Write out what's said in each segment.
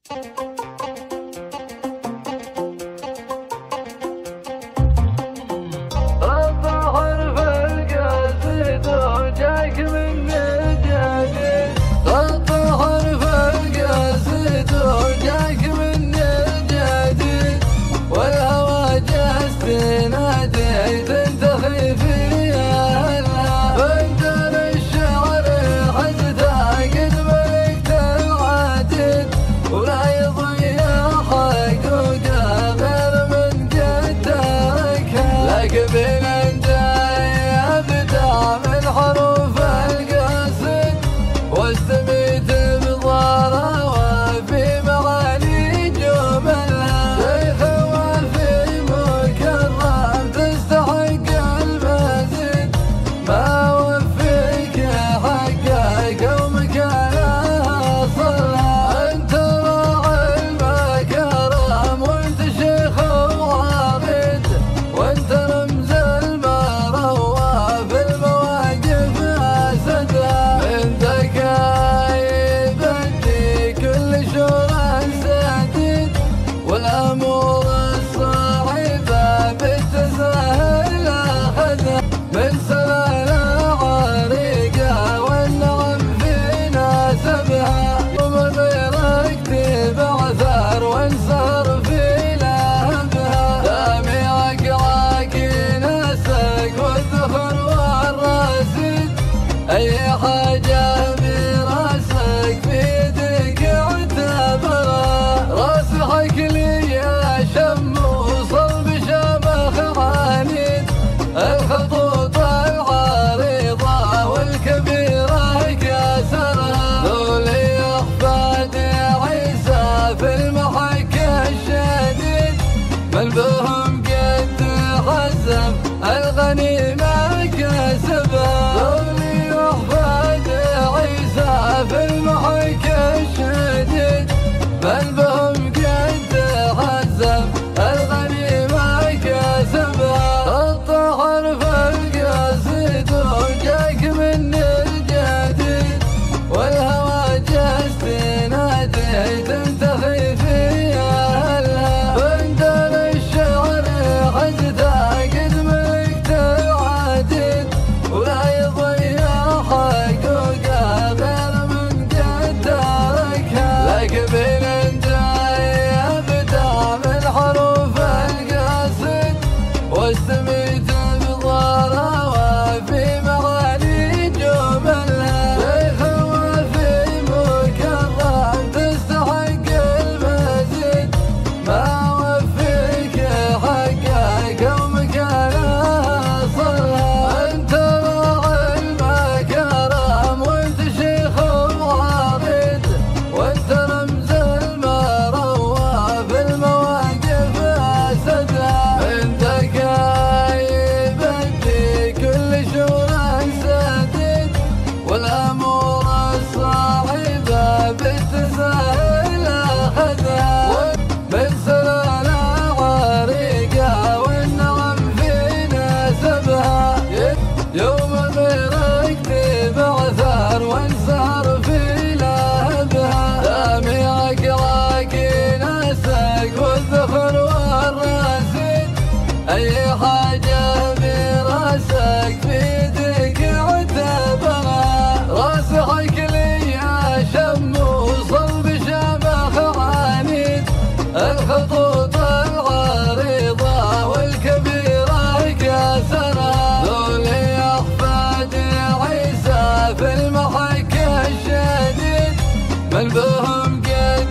من بهم قد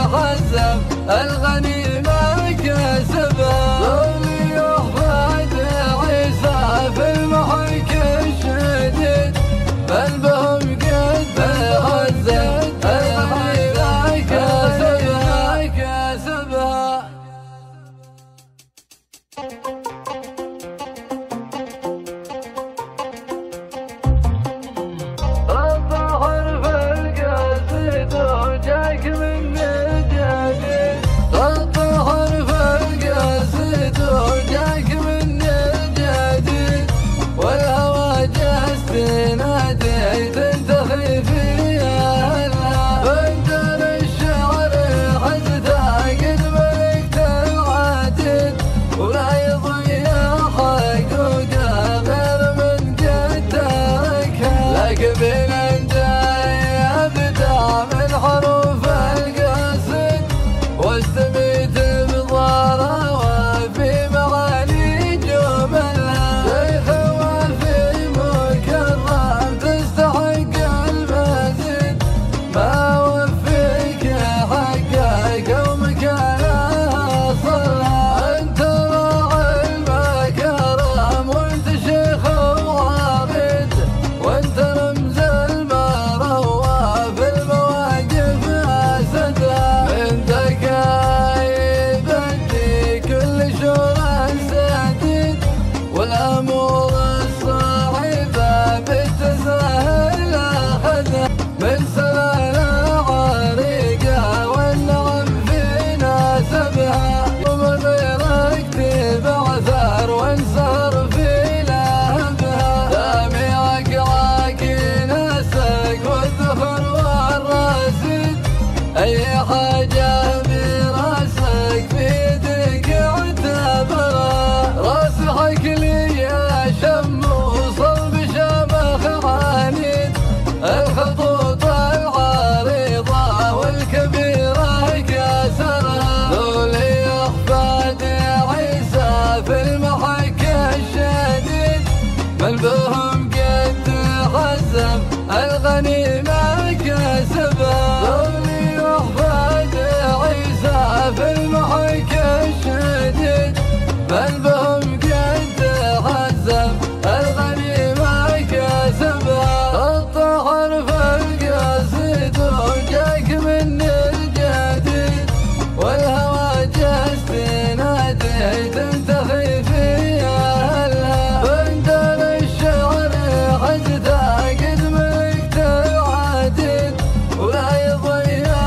تحزم الغنيمة كسبها ظل يحفظ عيسى في المحك الشديد من بهم قد تحزم الغنيمة كسبها طه المحك الشديد من بهم قد تحزم الغنيمة كسبها خط حرف القصيد وجاك من الجديد والهوى جست نادي تنتخي في أهلها بندر الشعر حجتها قد ملكت العديد ولا يضيع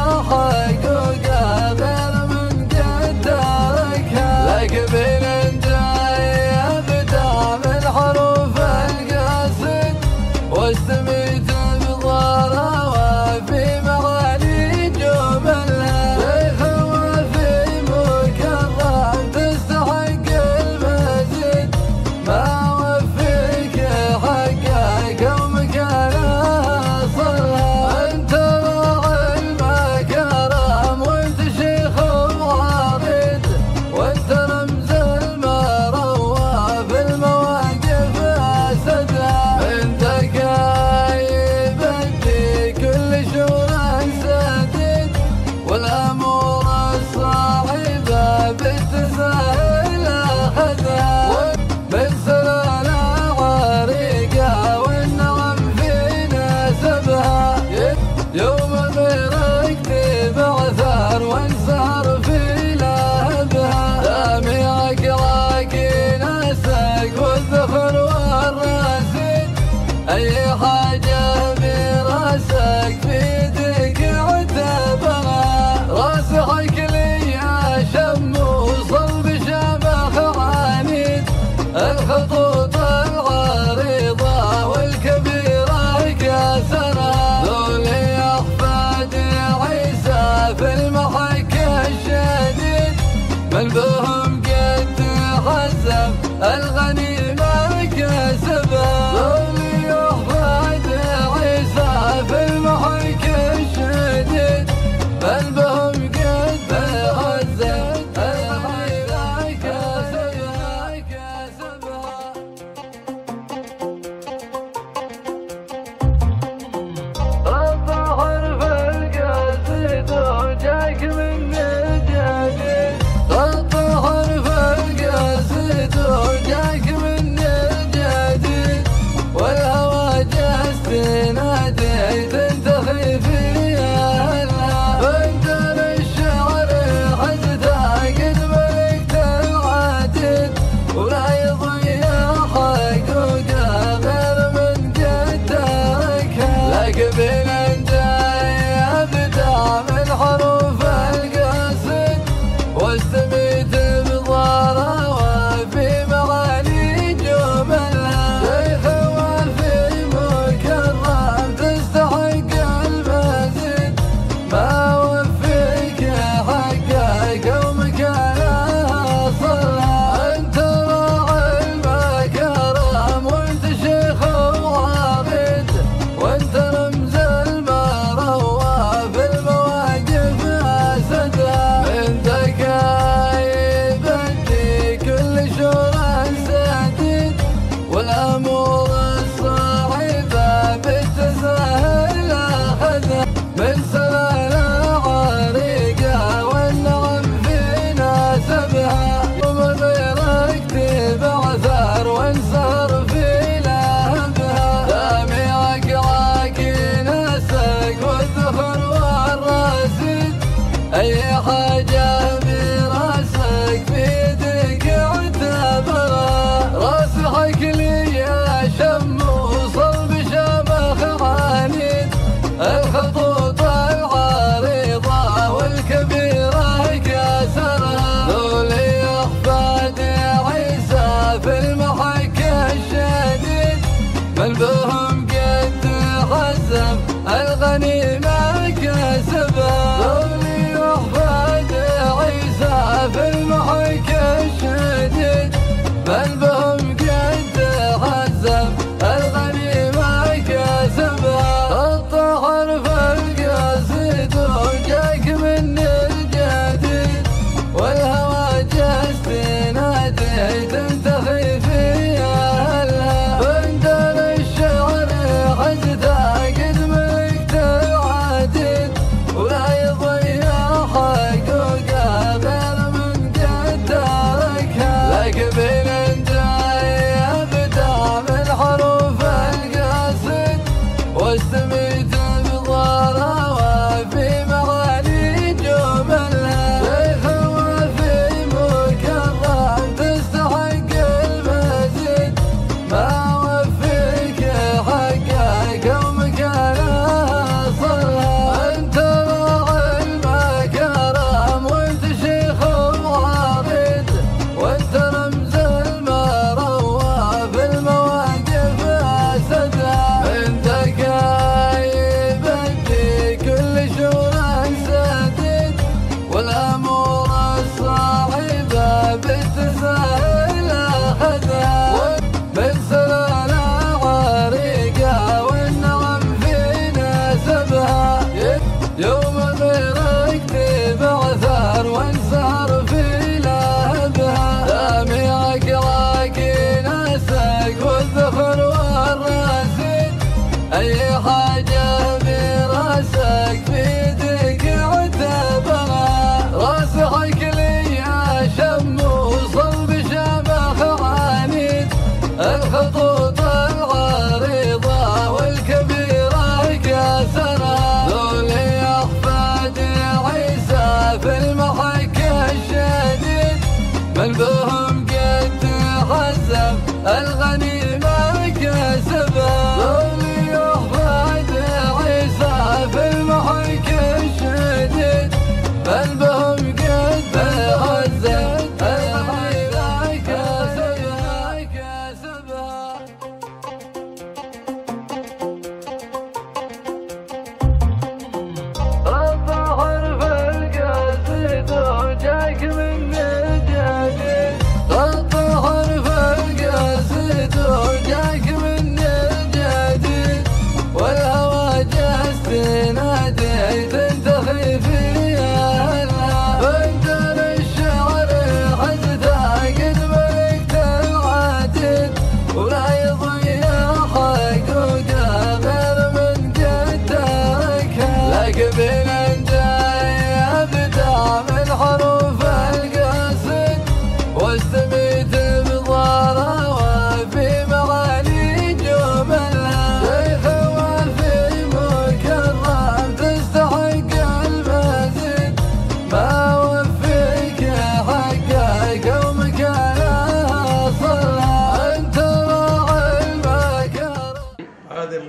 حقوقها غير من قد تركها لك بين جاي ابدع من حروف القصيد واستميت بضارها وفي معاني جملها شيخ وفي مكرم تستحق المزيد ما وفيك حقك ومكانها صلها انت راعي المكرم وانت شيخ وعريض وانت رمز المروه في المواقف اسدها انت كايب بدي كل شورى سديد والامور الصعبه بالتساهل اخذها من سلاله عريقه والنغم في نسبها يوم غيرك بعثر وانسهر في لهبها دامي عقلك ناسك والذخر والراسيد اي حاجه براسك في يدك اعتبرها راسحك لي يا شم وصلب شبخ عنيد الخطوط العريضه والكبيره كسرها ذولي احفاد عيسى في المحك الشديد من بهم قد تحزم الغنيمه كسبها ذولي احفاد عيسى في المحك الشديد من بهم قد تحزم الغنيمه كسبها خط حرف القصيد وجاك من الجديد خط حرف القصيد وجاك من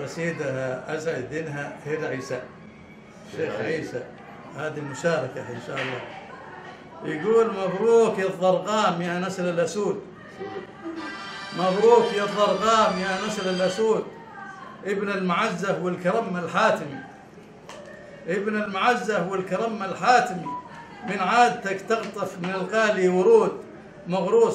قصيدة أسعد دينها هير عيسى، الشيخ عيسى، هذه المشاركة إن شاء الله. يقول: مبروك يا الضرغام يا نسل الأسود، مبروك يا الضرغام يا نسل الأسود، ابن المعزة والكرم الحاتمي، ابن المعزة والكرم الحاتمي، من عادتك تقطف من الغالي ورود، مغروس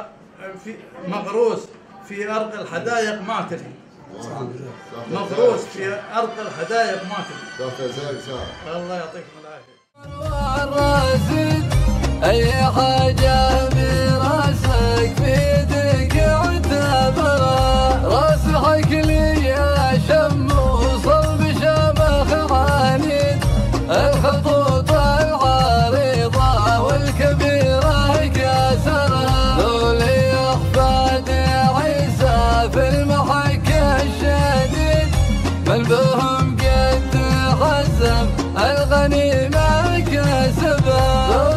في أرض الحدائق معتري، مغروس في أرض الحدائق معتري. الله يعطيكم العافية. أي حاجة براسك في يدك اعتبرها، راسك لي يا شم وصلب شمخ عنيد، الخطوط العريضة والكبيرة كسرها، ذولي أحفاد عيسى في المحك الشديد، من بهم قد حزم الغنيمة كسبها،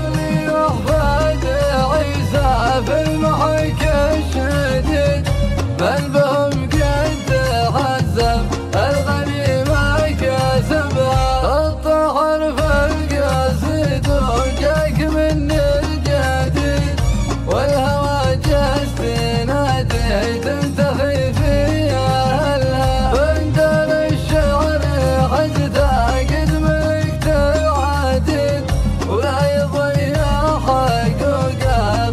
في المحك الشديد، من بهم قد حزم الغنيمة كسبها، الطهر في القصيد وجاك من الجديد، والهوى جست نادي تنتخي في أهلها، بندر الشعر حزتها قد ملكت العديد، ولا يضيع حقوقها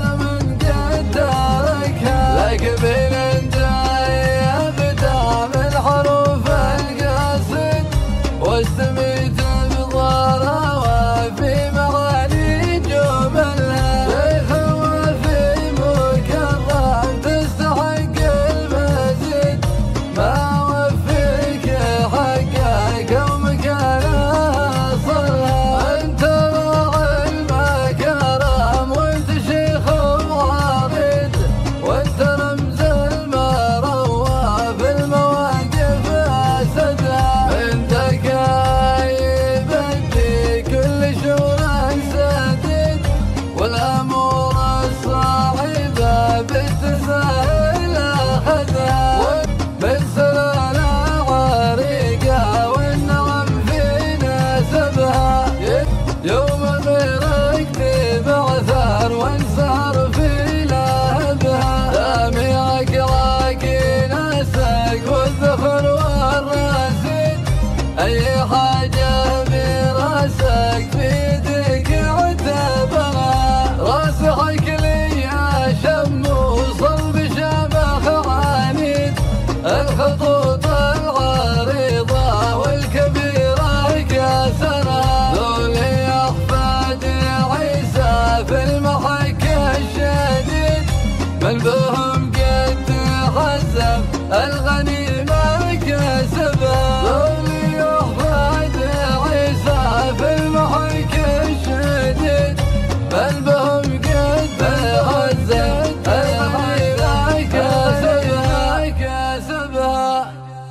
بين جاي ابدا من حروف القصيد، واستميت بضارها وفي معاني جملها، شيخ وفي مكرم تستحق المزيد، ما وفيك حقك ومكانها صلها، انت راعي المكرم وانت شيخ وعريض، وانت رمز المروة في المواقف أسدها، من دقايب بدي كل شورى سديد، والأمور الصعبة بالتساهل أخذها، من سلالة عريقة والنغم في نسبها، يوم غيرك تبعثر وانسهر في لهبها، دامي أقراك ناسك والذخر والراسيد، أي حاجة براسك في يدك اعتبرها، راسك لي يا شم وصلب شمخ عنيد، الخطوط العريضة والكبيرة كسرها، ذولي أحفاد عيسى في المحك الشديد، من بهم قد حزم الغنيمة كسبها، ذولي أحفاد عيسى في المحك الشديد، من بهم قد حزم الغنيمة كسبها.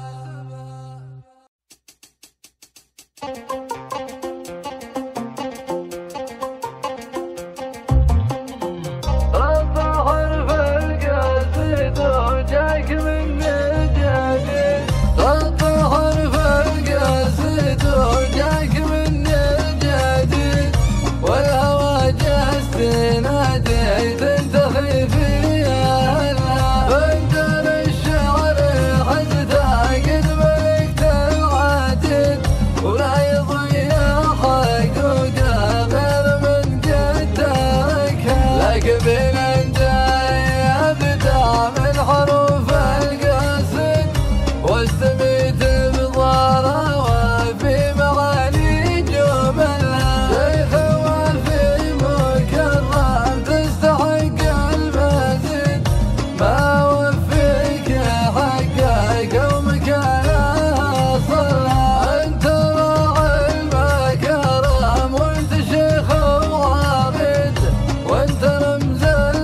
الطهر في القصيد وجاك من الجديد، الطهر في القصيد وجاك من الجديد، والهوى جست نادي تنتخي في أهلها، بندر الشعر حزتها قد ملكت العديد، ولا يضيع حقوقها غير من قد تركها، لك بين جاي ابدا من حروف القصيد، واستميت بضارها وفي معاني جملها، شيخ وفي مكرم تستحق المزيد، ما وفيك حقك ومكانها صلها، انت راعي المكرم وانت شيخ وعريض، وانت رمز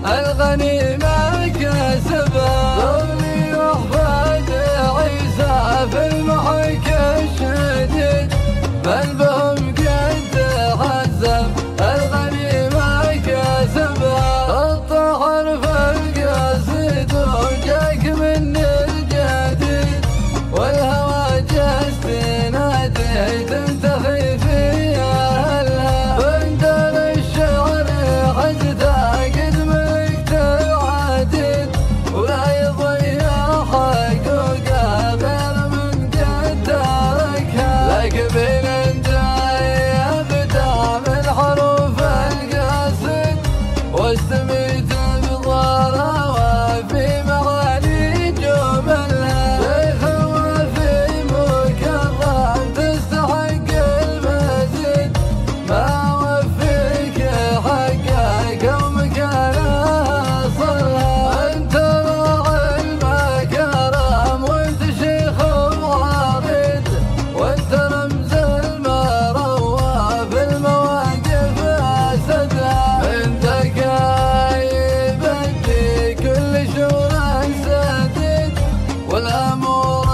الغنيمة كسبها ذولي وأحفاد عيسى في المحك الشديد من بهم قد هزم الغنيمة كسبها الطهر في القصيد وجاك من الجديد والهوى جست ناديت تنتخي في أهلها بندر الشعر حزتها قد ملكت العديد ولا يضيع حقوقها غير من قد تركها لك بين جاي ابدا من حروف القصيد واستميت بضارها وفي معاني جملها شيخ وفي مكرم تستحق المزيد ما وفيك حقك ومكانها صلها انت راعي المكرم وانت شيخ وعريض وانت رمز المروه في المواقف اسدها من دقايب بدي كل شورى سديد والامور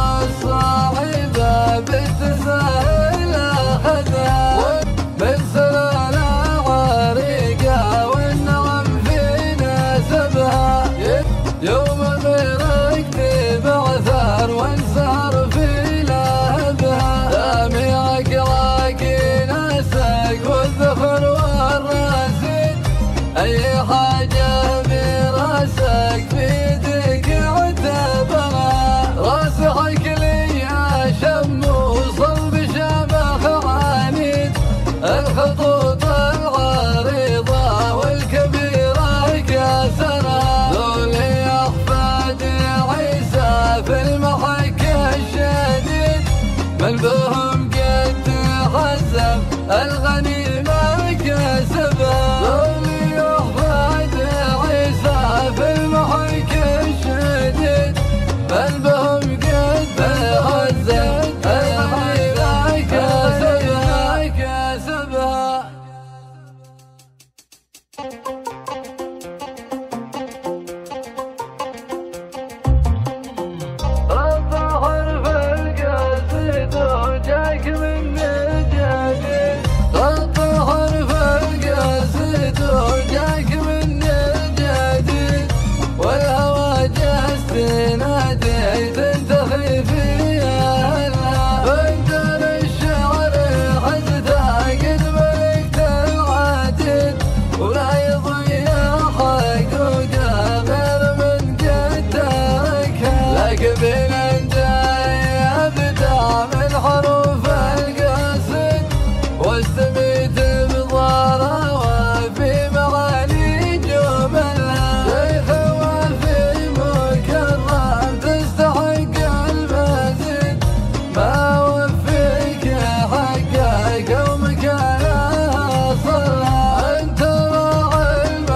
الصعبه بالتساهل اخذها من سلالة عريقه والنغم في نسبها يوم غيرك تبعثر وانسهر في لهبها دامي عقلك ناسك والذخر والراسيد اي حاجه براسك في يدك اعتبرها راسخك لي يا شم وصل بشمخ عنيد الخطوط العريضه والكبيره كسرها ذولي احفاد عيسى في المحك الشديد من بهم قد هزم الغنيمه كسبها ذولي احفاد عيسى في المحك الشديد من بهم قد هزم الغنيمه كسبها الظهر في القصيد وجاك من الجديد الظهر في القصيد وجاك من الجديد والهوى جست ناديت تنتخي في أهلها بندر الشعر حزتها قد ملكت العديد ولا يضيع حقوقها غير من قد تركها لك بين جاي ابدا من حروف القصيد واستميت بضارها وفي معاني جملها شيخ وفي مكرم تستحق المزيد ما وفيك حقك ومكانها صلها انت راعي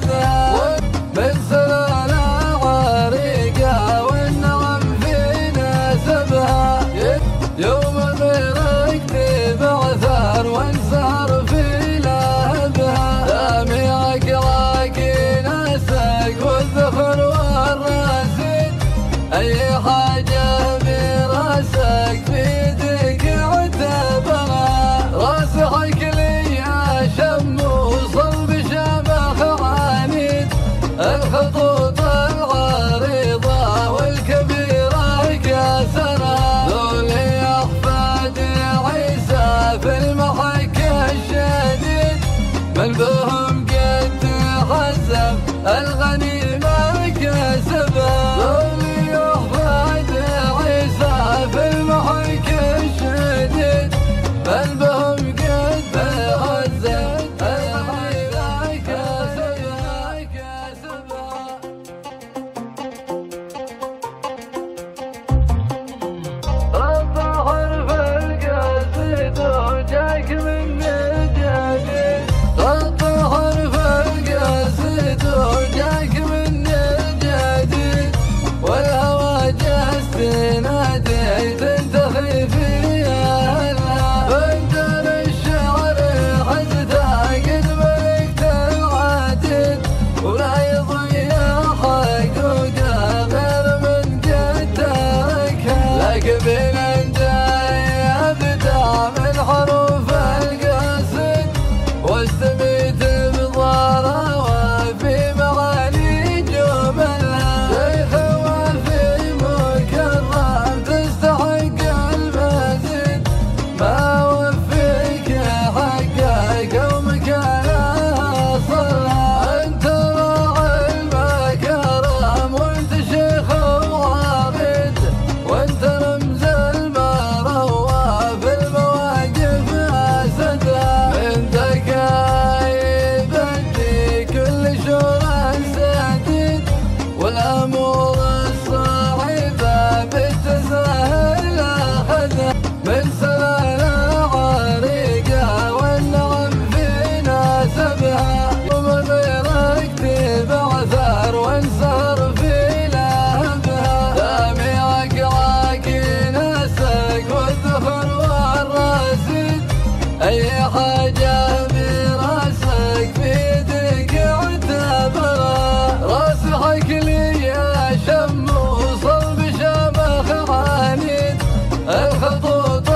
خذها من سلالة عريقة والنغم في نسبها يوم غيرك تبعثر وانسهر في لهبها دامي عقلك ناسك والذخر والراسد أي حاجة براسك بيدك اعتبرها راسخك لي شم وصل بشمخ عنيد الخطوط العريضة والكبيرة كسرها ذولي أحفاد عيسى في المحك الشديد من بهم قد تحزم الغنيمة كسبها ذولي أحفاد عيسى في المحك الشديد من بهم قد تحزم الغنيمة كسبها رب حرف القصيد وجاك من جديد رب حرف القصيد وجاك من جديد والهوى جست نادي تنتخي فيها بندر الشعر حزتها قد ملكت العديد ولا يضيع حقوقها غير من قد تركها لك بين جاي ابدع من حروف القصيد واستميت بضارة وفي معاني جملها شيخ وفي مكرم تستحق المزيد ما وفيك حقك ومكانها صلها انت راعي المكرم وانت شيخ وعريض وانت رمز المروى في المواقف اسدها من دقايق بدي كل شورى سديد والامور الصعيبه بالتساهل اخذها من سلالة عريقة والنغم في نسبها ومن غيرك تبعثر وانسهر في لهبها دامي عقلك ناسك والذخر والراسد أي حاجة براسك بيدك اعتبرها راسخك لي شم وصل بشمخ عنيد الخطوط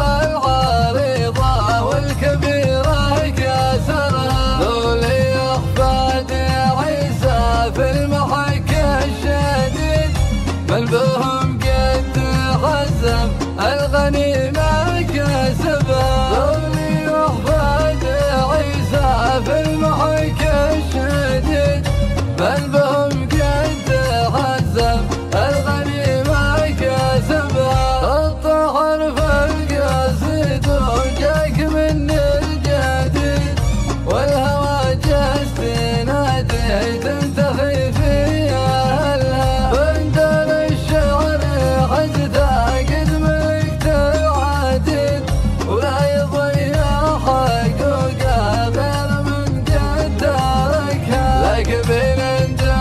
العريضة والكبيرة كسرها ذولي أحفاد عيسى في المحك الشديد من بهم قد تحزم الغنيمة كسبها ذولي أحفاد عيسى في المحك الشديد من بهم قد تحزم الغنيمة كسبها خط حرف القصيد وجاك من الجديد والهوى جست نادي تنتخي فيها بندر الشعر حزتها قد ملكت العديد ولا يضيع حقوقها غير من قد تركها لك بين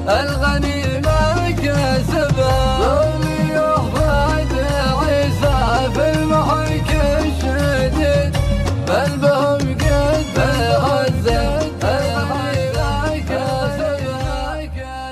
الغنيمة كسبها ذولي أحفاد عيسى في المحك الشديد بل بهم قد تهزت الغنيمة كسبها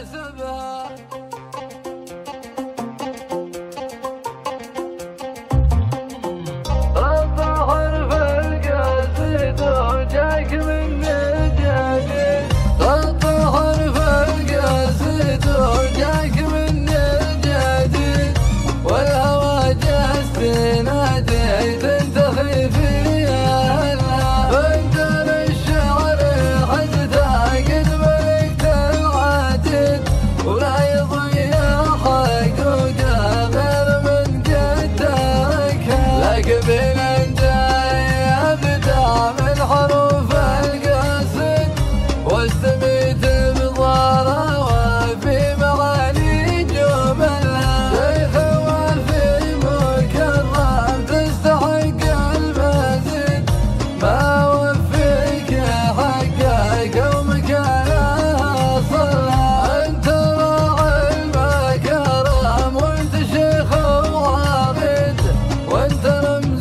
الظهر في القصيد وجاك من جديد الظهر في القصيد وجاك من جديد والهوى جست نادي تنتخي فيها بندر الشعر حزتها قد ملكت العتيد ولا يضيع حقوقه غير من قد تركها لك بين جاي ابدا من حروف القصيد واستميت بضاره وفي معاني جملها شيخ وفي مكرم تستحق المزيد ما وفيك حقك ومكانها صلها انت راعي المكرم وانت شيخ وعريض وانت رمز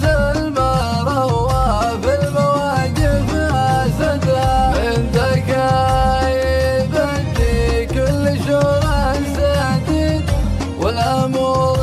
المروه في المواقف اسدها من ذكاي بدي كل شورى سديد والامور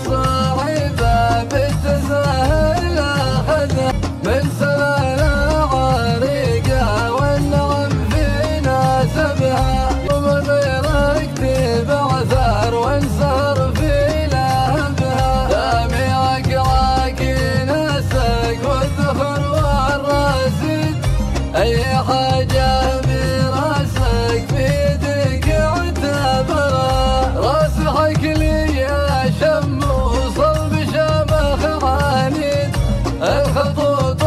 الصعبه بالتساهل اخذها من سلالة عريقه والنعم في ناسبها ومن غيرك تبعثر وانسهر في لهبها دامي عقعاك ناسك والذخر والرصيد اي حاجه براسك في يدك اعتبرها راسحك لي يا شم وصل بشمخ عنيد الخطوط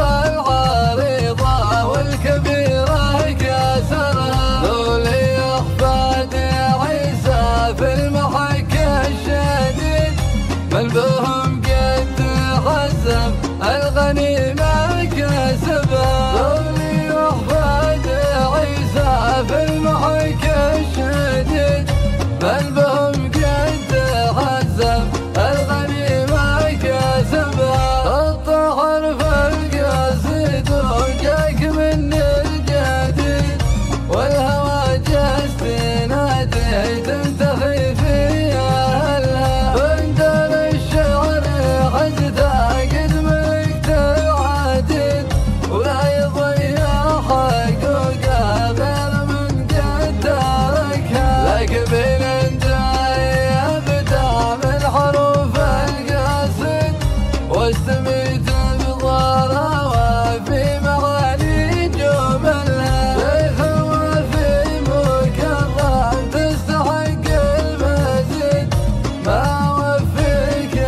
العريضه والكبيره كسرها ذولي احفاد عيسى في المحك الشديد من بهم قد حزم الغنيمه كسبها ذولي احفاد عيسى في المحك الشديد من بهم قد حزم الغنيمه كسبها الطهر في القصيد وجاك من الجديد والهوى جست نادي تنتخي فيها بندر الشعر حزتها قد ملكت العتيد ولا يضيع حقوقه غير من قد تركها لك بين جاي ابدا من حروف القصيد واستميت بضاره وفي معاني جملها شيخ وفي مكرم تستحق المزيد ما وفيك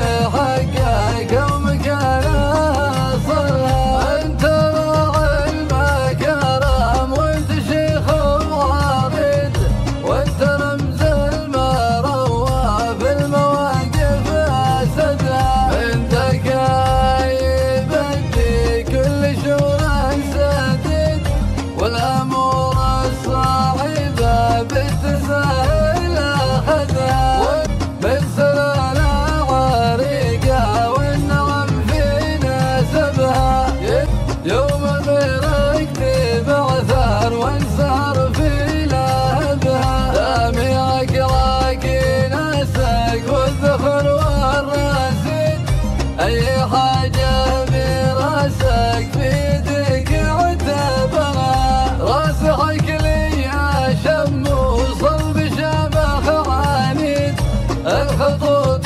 حقك ومكانها صلها انت راعي المكرم وانت شيخ وعريض وانت رمز المروه في المواقف اسدها من ذكاي بدي كل شورى سديد والامور الصعبه بالتساهل اخذها من سلالة عريقه والنعم في ناسبها يوم غيرك تبعثر وانسهر في لهبها دامي عقراك ناسك والذخر والرصيد اي حاجه براسك في يدك اعتبرها راسحك لي يا شم وصل بشمخ عنيد الخطوط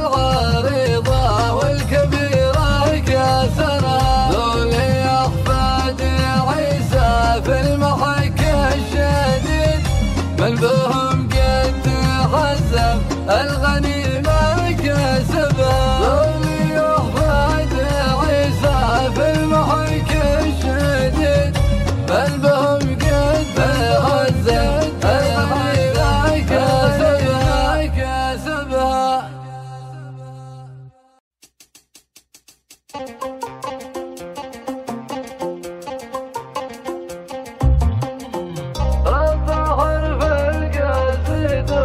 العريضه والكبيره كسرها ذولي احفاد عيسى في المحك الشديد من بهم قد حزم الغنيمه كسبها ذولي احفاد عيسى في المحك الشديد من بهم قد حزم الغنيمه كسبها الظهر في القصيد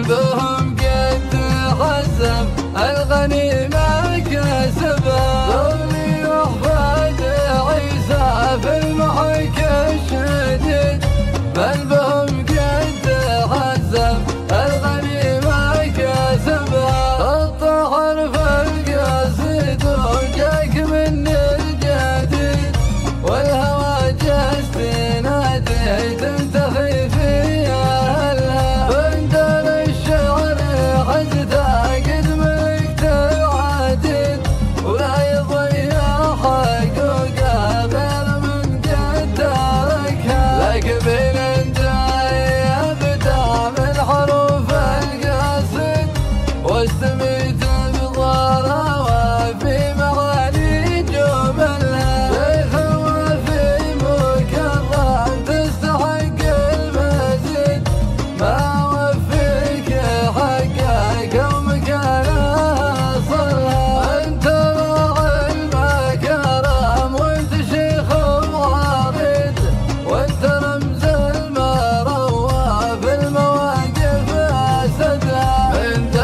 بهم قد تحزم الغنيمة كسبها ذولي أحفاد عيسى في المحك الشديد بل بهم قد تحزم الغنيمة كسبها الطهر في القصد وجاك من الجديد والهوى جست ناديت تنتخي في أهلها بندر الشعر حزتها قد ملكت العديد ولا يضيع حقوقها غير من قد تركها لك بين جاي ابدا من حروف القصد واستميت بضارها وفي معاني جملها شيخ وفي مكرم تستحق المزيد ما وفيك حقك ومكانها صلها انت راعي المكرم وانت شيخ وعريض وانت رمز المروه في المواقف اسدها انت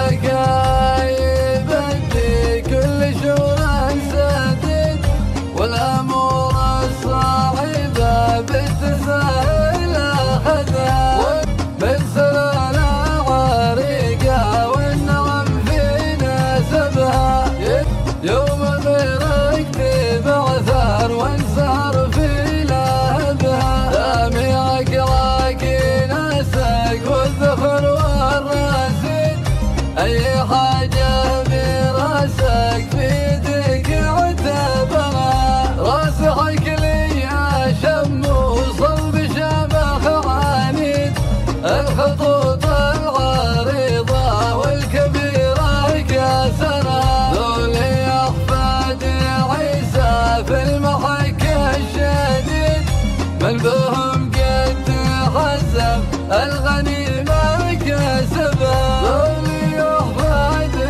كايب في كل شورى سديد والامور الصعبه بالتساهل اخذها من سلالة عريقه والنغم في نسبها يوم غيرك تبعثر وانسهر في لهبها دامي عقلك ناسك والذخر والراسد اي حاجه براسك في يدك اعتبرها راسخك لي يا شم وصل بشمخ عنيد الخطوط العريضه والكبيره كسرها ذولي احفاد عيسى في المحك الشديد من بهم قد تحزم الغنيمه كسبها ذولي احفاد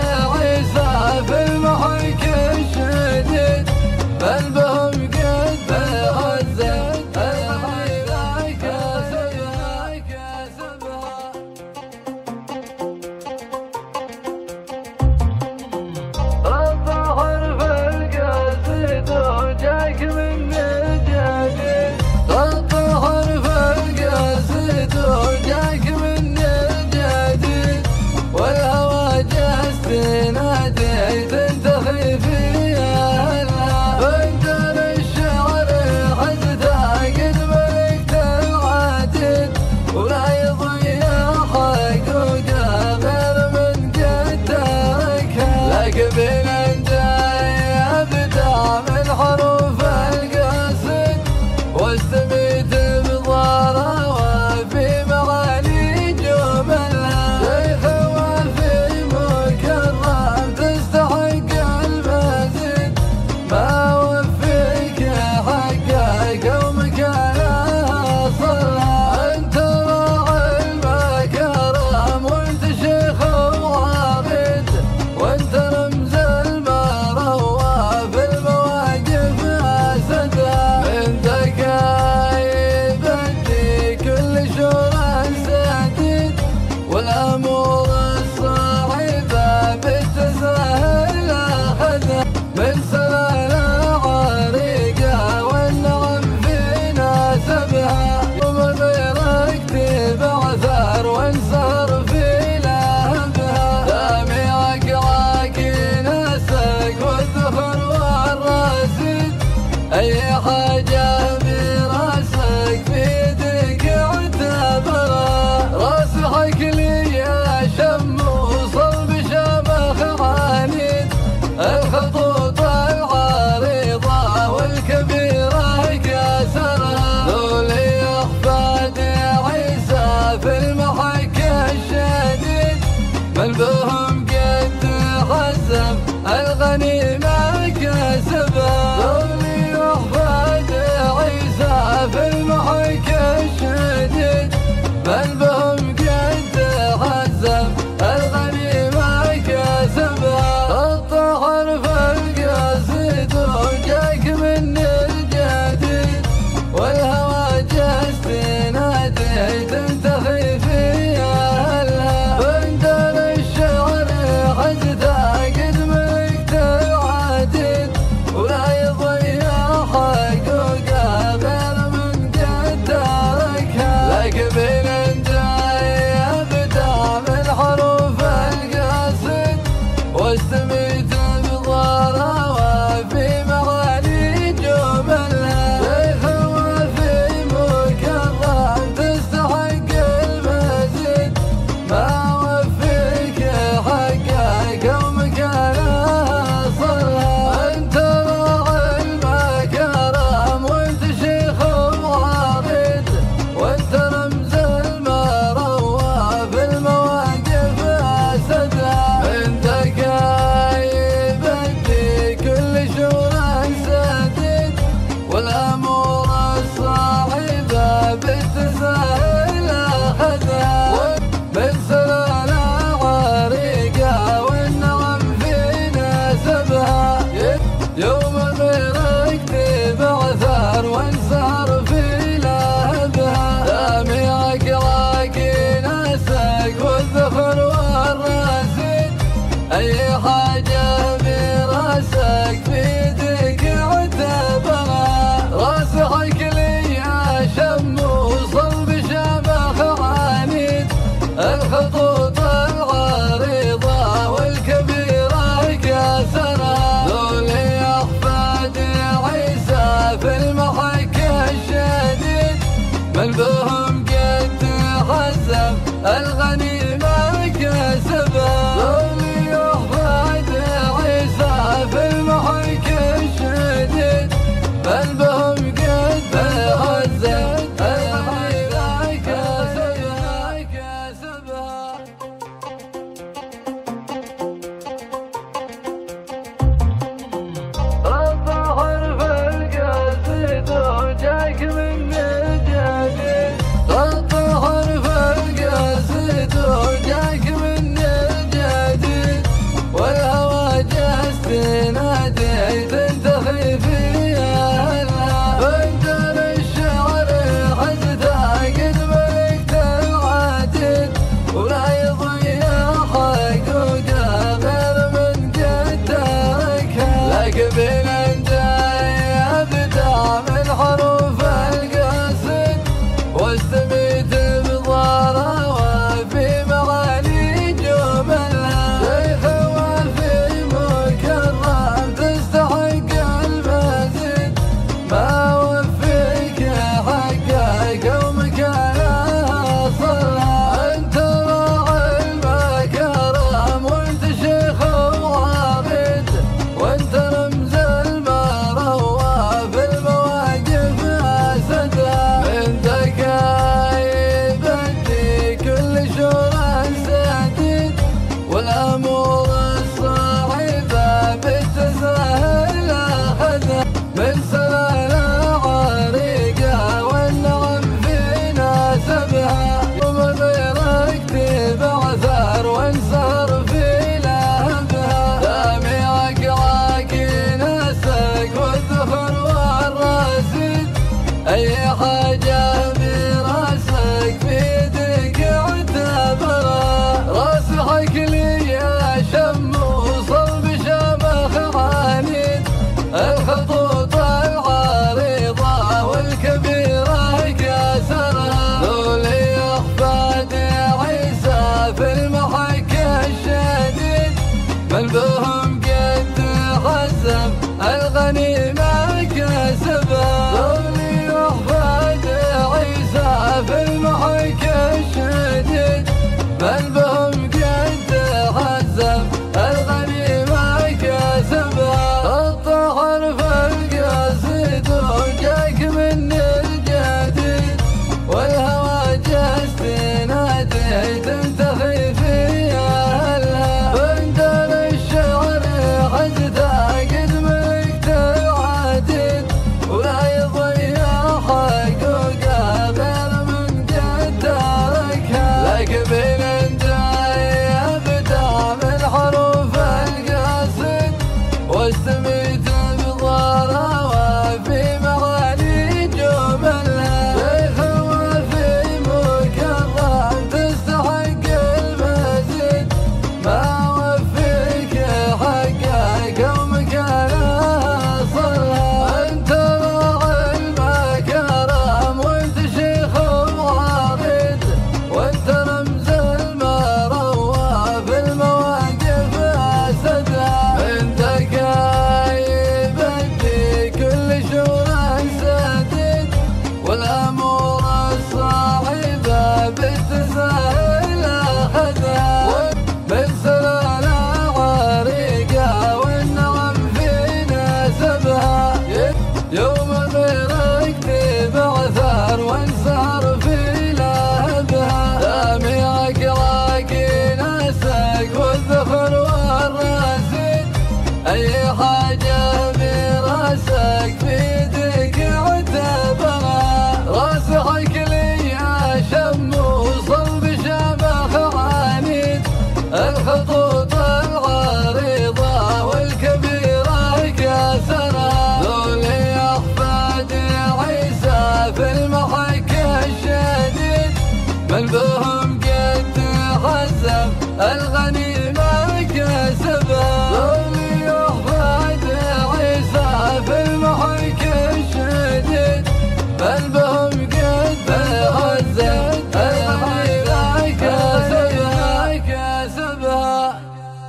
أي حاجة براسك في يدك اعتبرها، راسك لي يا شم وصلب شمخ عنيد، الخطوط العريضة والكبيرة كسرها، ذولي أحفاد عيسى في المحك الشديد، من بهم قد حزم الغنيمة كسبها، ذولي أحفاد عيسى في المحك الشديد، من بهم قد حزم الغنيمة كسبها. الظهر في القصد وجاك من جديد، الظهر في القصد وجاك من جديد، والهوى جاس تنادي تنتخي فيها، بنجر الشعر حزتها قد ملكت العديد، ولا يضيع حقوقها غير من قد تركها، لك بين جاي ابدع من حروف القصد، واستميت بضارها وفي معاني جملها، شيخ وفي مكرم تستحق المزيد، ما وفيك حقك ومكانها صلها، انت راعي المكرم وانت شيخ وعبيد، وانت رمز المروى في المواقف اسدها، من دقايق بدي كل شورى سديد، والامور الصعيبه بالتسهل اخذها، من سلالة عريقه والنعم في ناسبها، يوم غيرك تبعثر وانسهر في لهبها، دامعك عاكي ناسك والذخر والرصيد، أي حاجة براسك في يدك اعتبرها، راسك لي يا شم وصلب شمخ عنيد، الخطوط العريضة والكبيرة كسرها، ذولي أحفاد عيسى في المحك الشديد، من بهم قد حزم الغنيمة كسبها، ذولي أحفاد عيسى في المحك الشديد، من بهم قد حزم الغنيمة كسبها، الطهر في القصد وجاك من الجديد، والهوى جاس تنادي تنتخي فيها، بندر الشعر حزتها قد ملكت العديد، ولا يضيع حقوقها غير من قد تركها، لك بين جاي ابدع من حروف القصد، واستميت بضارها وفي معاني جملها، شيخ وفي مكرم تستحق المزيد، ما وفيك حقك ومكانها صلها، انت راعي المكرم وانت شيخ وعريض، وانت رمز المروى في المواقف اسدها، من دقايق بدي كل شورى سديد، والامور الصعيبه بالتسهل اخذها، من سلالة عريقه والنعم في ناسبها، يوم غيرك تبعثر وانسهر في لهبها، دامعك عاكي ناسك والذخر والرصيد، أي حاجة براسك في يدك اعتبرها، راسك لي يا شم وصلب شمخ عنيد، الخطوط العريضة والكبيرة كسرها، ذولي أحفاد عيسى في المحك الشديد، من بهم قد حزم الغنيمة كسبها ذولي أحفاد عيسى في المحك الشديد بل بهم قد تهزت الغنيمة كسبها.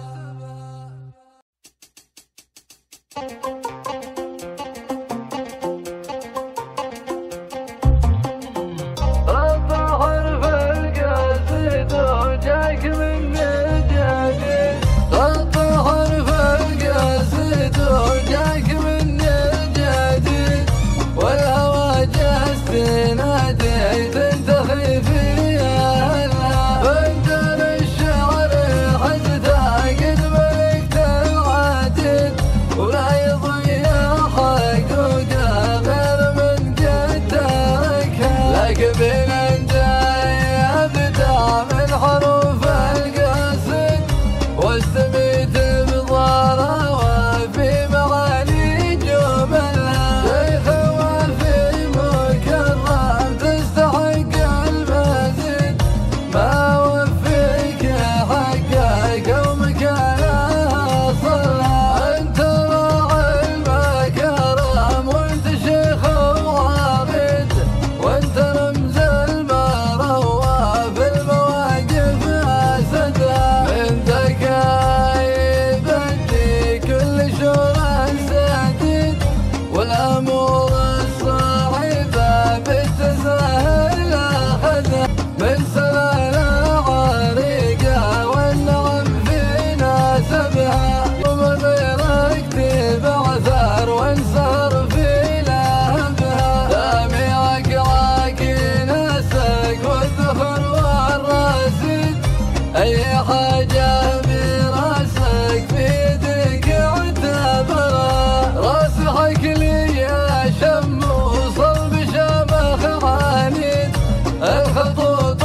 الظهر في القصد وجاك من الجديد الظهر في القصد وجاك من الجديد والهوى جست ناديت تنتخي فيها بنت الشعر حزتها قد ملكت العديد ولا يضيع حقوقها غير من قد تركها لك بين جاي ابدع من حروف القصد واستميت بضارها وفي معاني جملها شيخ وفي مكرم تستحق المزيد ما وفيك حقك ومكانها صلها انت راعي المكرم وانت شيخ وعبيد وانت رمز المروى في المواقف اسدها من ذكاي بدي كل شورى سديد والامور الصعبه بالتساهل اخذها من سلالة عريقه والنعم في ناسبها ومن غيرك تبعثر وانسهر في لهبها دامي اقراك ناسك والذخر والراسد اي حاجه براسك بيدك اعتبرها راسحك لي يا شم وصلب شمخ عنيد الخطوط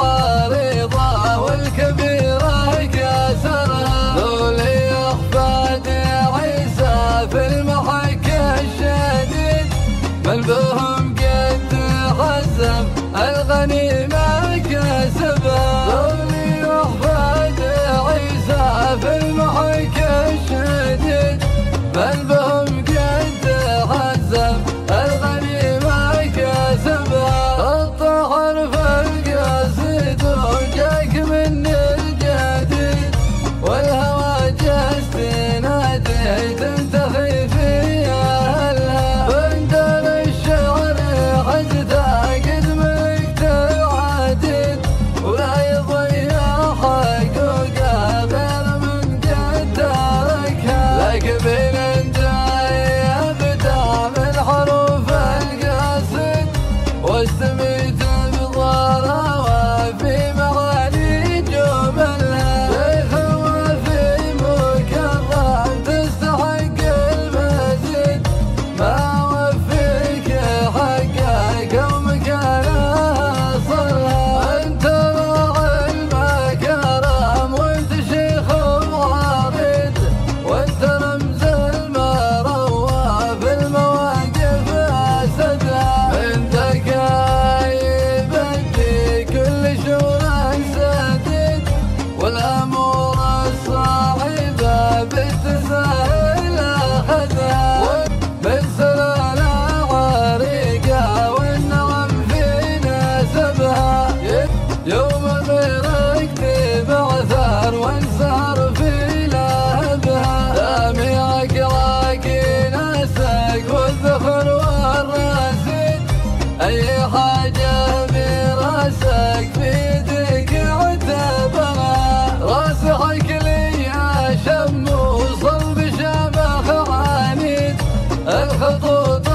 العريضه والكبيره كسرها ذولي احفاد عيسى في المحك الشديد من بهم قد تحزم الغنيمه كسبها ذولي احفاد عيسى في المحك الشديد من بهم قد تحزم الغنيمه كسبها الطهر في القصد وجاك من الجديد والهوى جست ناديت تنتخي فيها بنت الشعر حزتها قد ملكت العديد ولا يضيع حقوقها غير من قد تركها لك بين جاي ابدع من حروف القصد واستميت بضارها وفي معاني جملها شيخ وفي مكرم تستحق المزيد ما وفيك حقك ومكانها صلها انت راعي المكرم وانت شيخ وعبيد وانت رمز المروى في المواقف اسدها من ذكاي بدي كل شورى سديد والامور الصعبه بالتساهل اخذها من سلالة عريقه والنغم في ناسبها يوم غيرك تبعثر وانسهر في لهبها دامي اقراك ناسك والذخر والراسد اي حاجه براسك بيدك اعتبرها راسحك لي يا شم وصلب شمخ عنيد الخطوط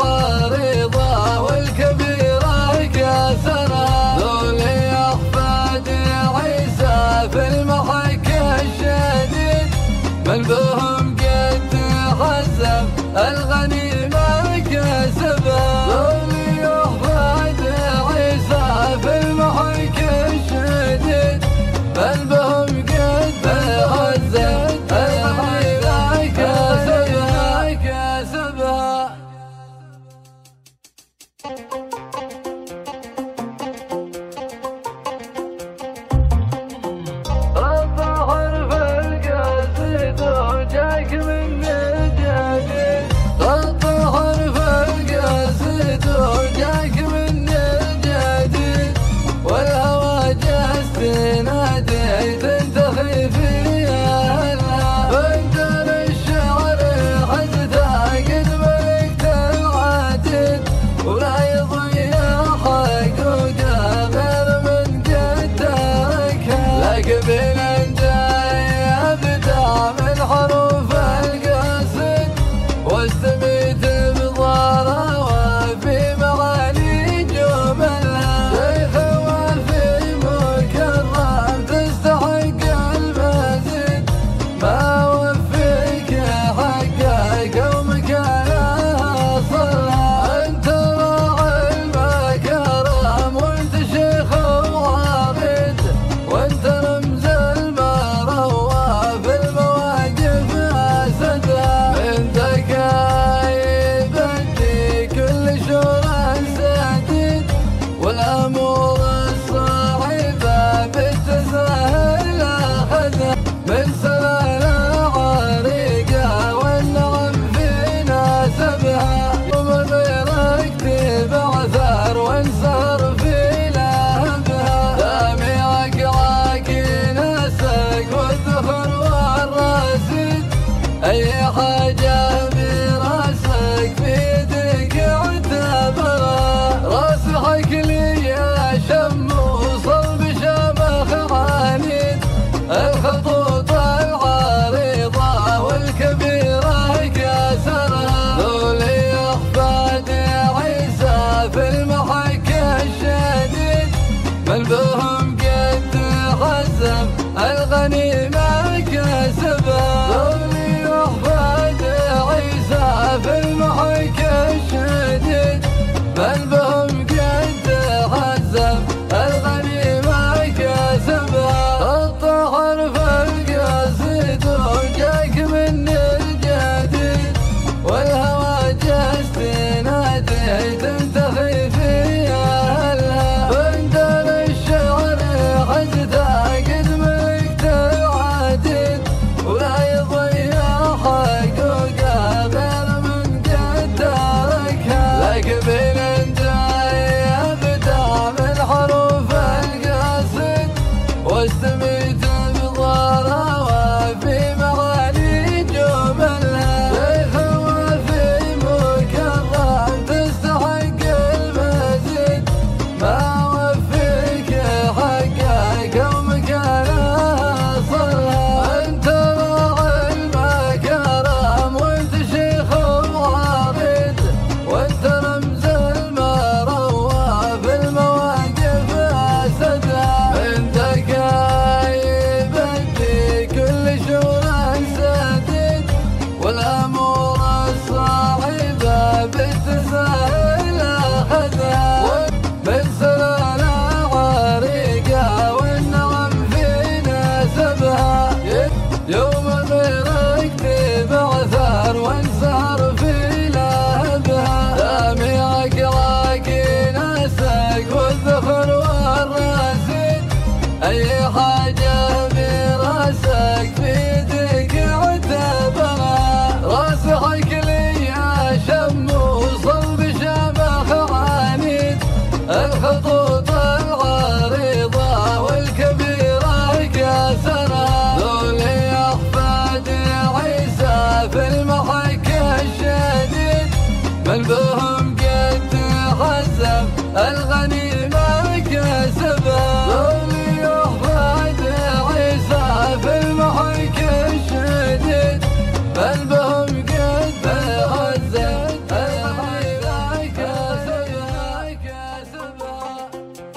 العريضه والكبيره كسرها ذولي احفاد عيسى في المحك الشديد من بهم قد تحزم الغنيمه كسبها ذولي احفاد عيسى في المحك الشديد من بهم قد تهزم الغنيمه كسبها. الظهر في أي حاجة براسك في يدك اعتبرها، راسحك لي يا شم وصلب شمخ عنيد، الخطوط العريضة والكبيرة كسرها، ذولي أخفاد عيسى في المحك الشديد، من بهم قد حزم الغنيمة كسبها، ذولي أخفاد عيسى في المحك الشديد، من بهم قد حزم الغنيمة كسبها، الطهر في القصيد وجاك من الجديد، والهوى جست نادي تنتخي في أهلها، بندر الشعر حجتها قد ملكت العديد، ولا يضيع حقوقها غير من قد تركها، لك بين جاي أبدع من حروف القصيد، واستميت بضارها وفي معاني جملها، شيخ وفي مكرم تستحق المزيد، ما وفيك حقك ومكانها صلها، انت راعي المكرم وانت شيخ وعريض، وانت رمز المروه في المواقف اسدها، من ذكاي بدي كل شورى سديد، والامور الصعبه بالتساهل اخذها، من سلالة عريقه والنغم في نسبها، يوم غيرك تبعثر وانسهر في لهبها، دامي اقراك ناسك والذخر والراسيد، اي حاجه براسك في يدك اعتبرها، راسحك لي يا شم وصلب شمخ عنيد، الخطوط العريضة والكبيرة كسرها، ذولي أخفاد عيسى في المحك الشديد، من بهم قد حزم الغنيمة كسبها، ذولي أخفاد عيسى في المحك الشديد، من بهم قد حزم الغنيمة كسبها كسبها.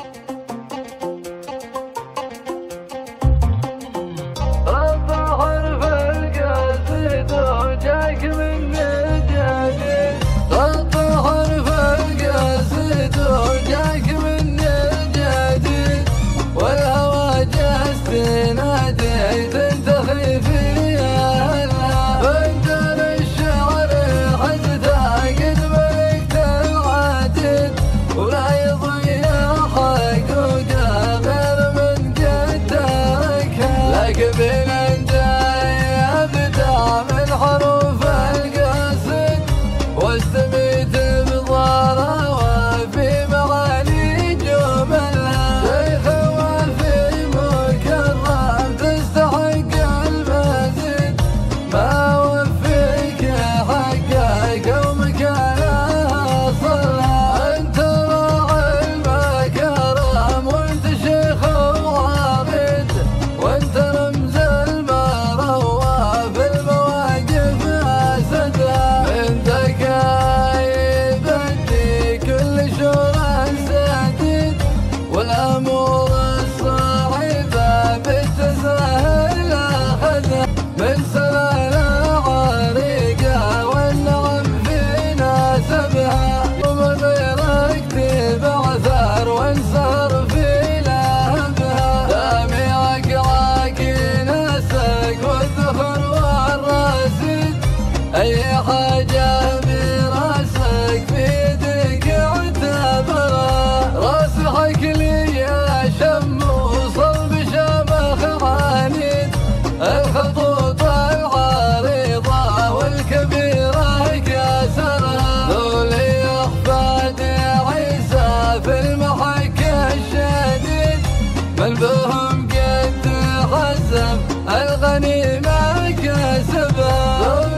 الظهر في القصيد وجاك من الجديد، الظهر في القصيد وجاك من الجديد، والهوى جست نادي تنتخي في أهلها، بندر الشعر حجتها قد ملكت العديد، ولا يضيع حقوقها غير من قد تركها، لك بين جاي أبدع من حروف القصيد، واستميت بضارها وفي معاني جملها، شيخ وفي مكرم تستحق المزيد، ما وفيك حقك ومكانها صلها، انت راعي المكرم وانت شيخ وعريض، وانت رمز المروه في المواقف اسدها، من ذكاي بدي كل شورى سديد، والامور الصعبه بالتساهل اخذها، من سلالة عريقه والنغم في نسبها، يوم غيرك تبعثر وانسهر في لهبها، دامي اقراك ناسك والذخر والراسيد، اي حاجه براسك في يدك اعتبرها، راسحك لي يا شم وصلب شمخ عنيد، الخطوط العريضة والكبيرة كسرها، ذولي أخفاد عيسى في المحك الشديد، من بهم قد حزم الغنيمة كسبها.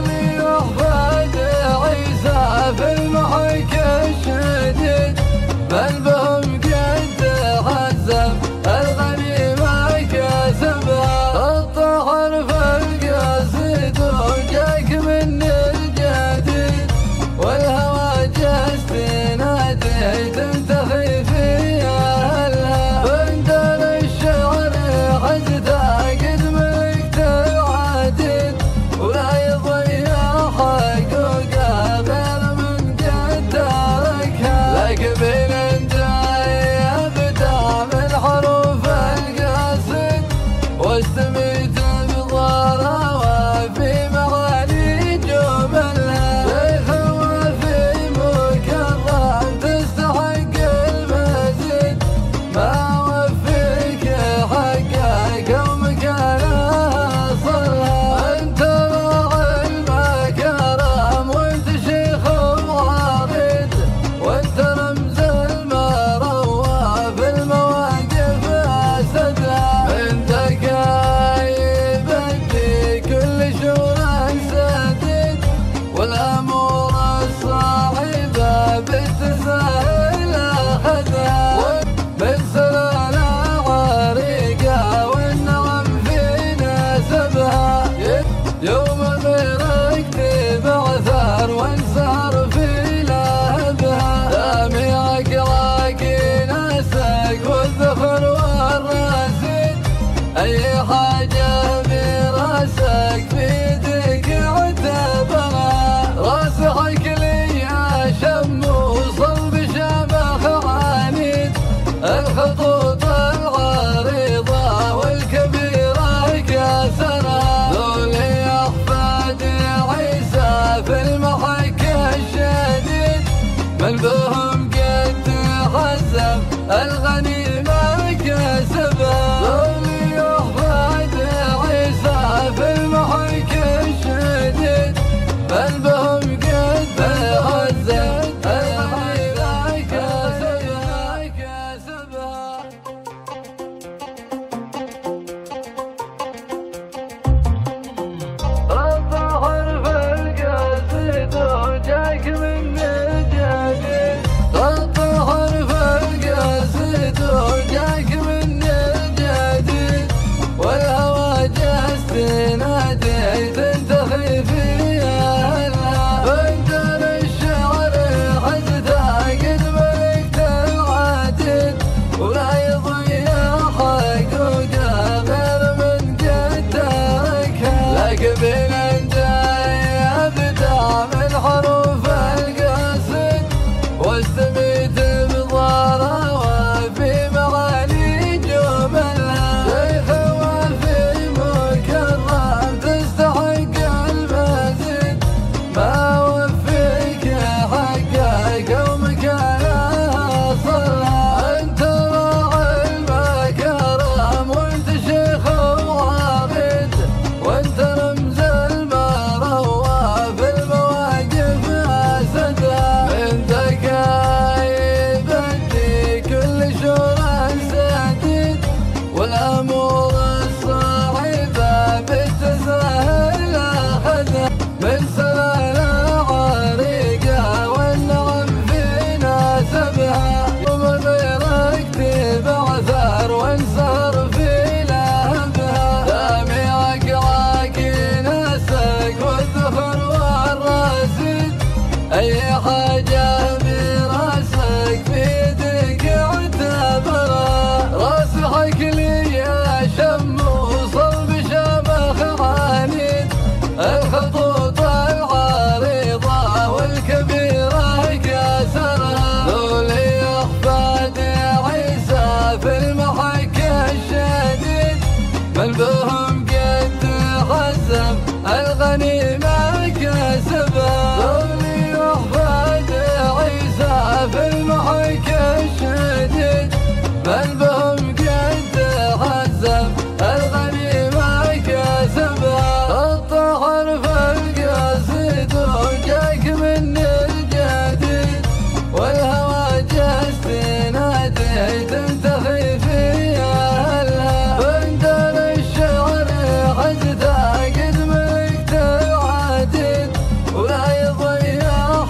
الغنيمة كسبها ذولي أحفاد عيسى في المحك الشديد من بهم قد حزم الغنيمة كسبها الطهر في القصيد وجاك من الجديد والهوى جست نادي تنتخي في أهلها بندر الشعر حزتها قد ملكت العديد ولا يضيع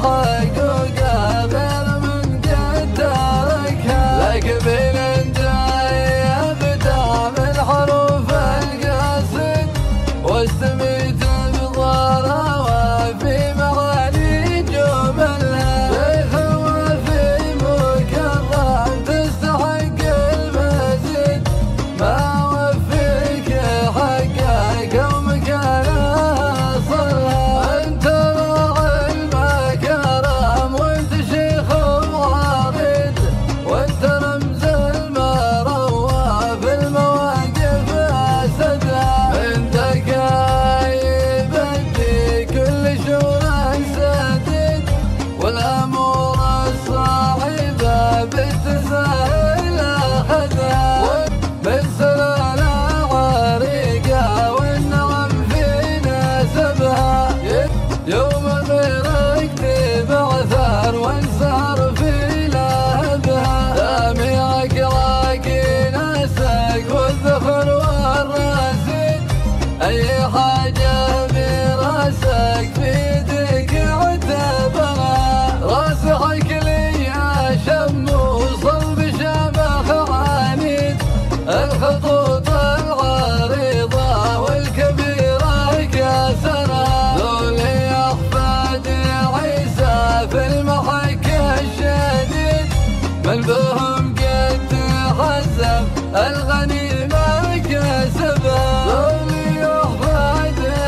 حقوقها غير من قد تركها لك بين جاي ابدا من حروف القصيد واستميت بضارها وفي معاني جملها شيخ وفي مكرم تستحق المزيد ما وفيك حقك ومكانها صلها انت راعي المكرم وانت شيخ وعريض وانت رمز المروه في المواقف اسدها من دقايب بدي كل شورك سديد والامور الصعبه بالتساهل اخذها من سلالة عريقه والنغم في نسبها يوم غيرك تبعثر وانسهر في لهبها دامعك راقي ناسك والذخر والراسيد اي حاجه براسك في يدك اعتبرها راسخك لي يا شم وصلب شبخ عنيد الخطوط العريضه والكبيره كسرها ذولي احفاد عيسى في المحك الشديد من بهم قد حزم الغنيمه كسبها ذولي احفاد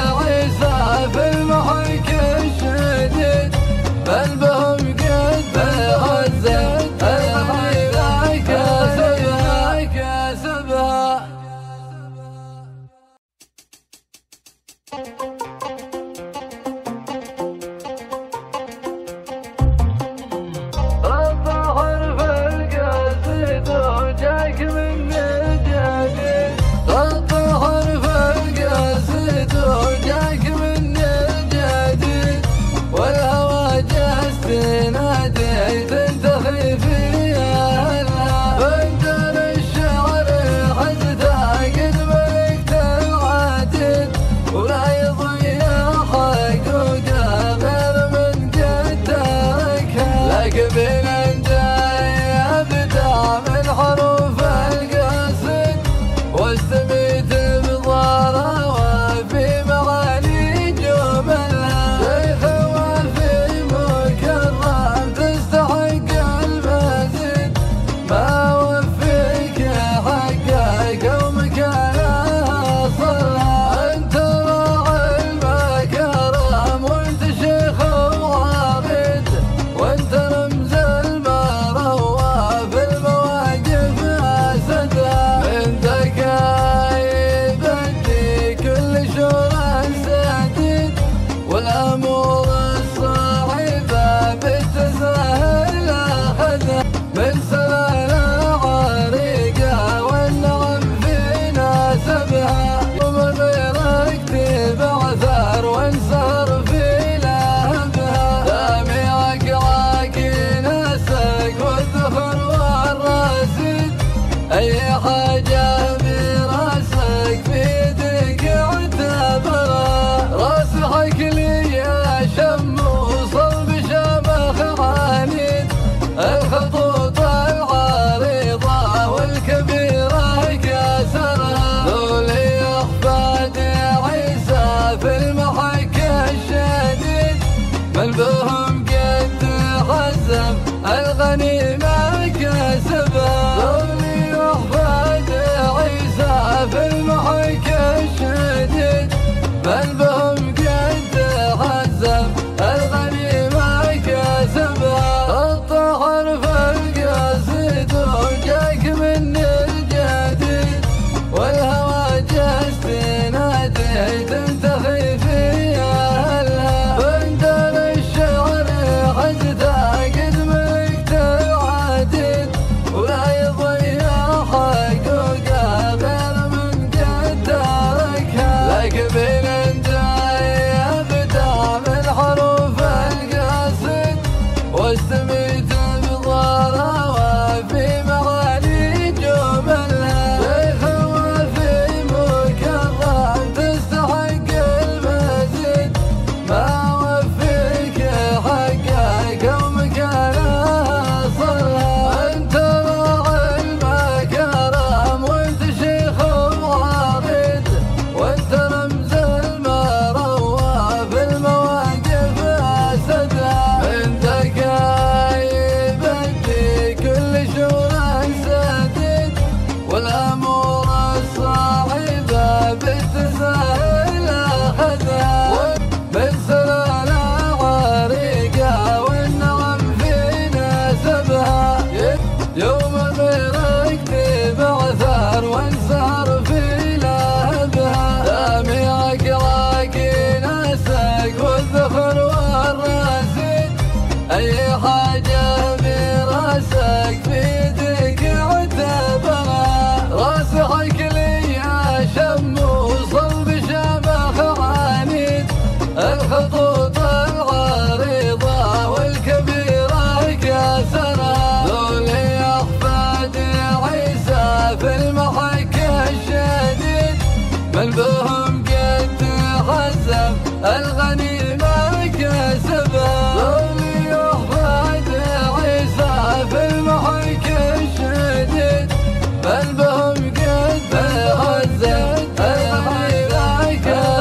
الغنيمة كسبها ظل يحفظ عيسى في المحك الشديد بل بهم قد تهزت الغنيمة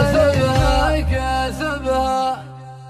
كسبها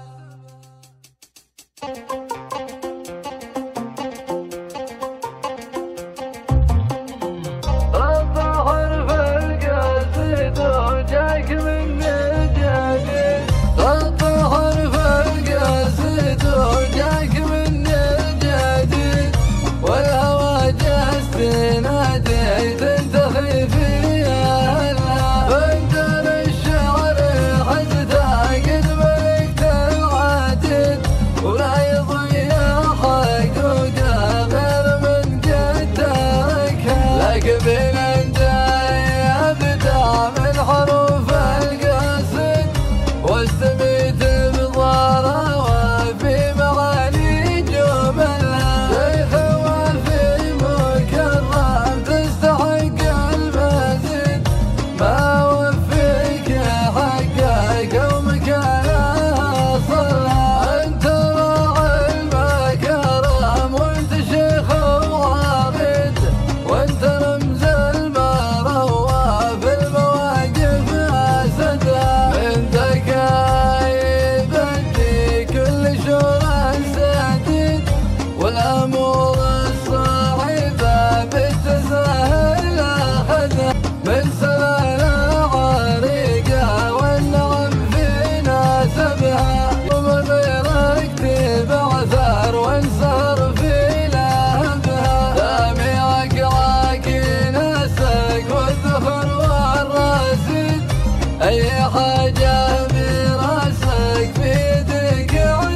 أي حاجة براسك بيدك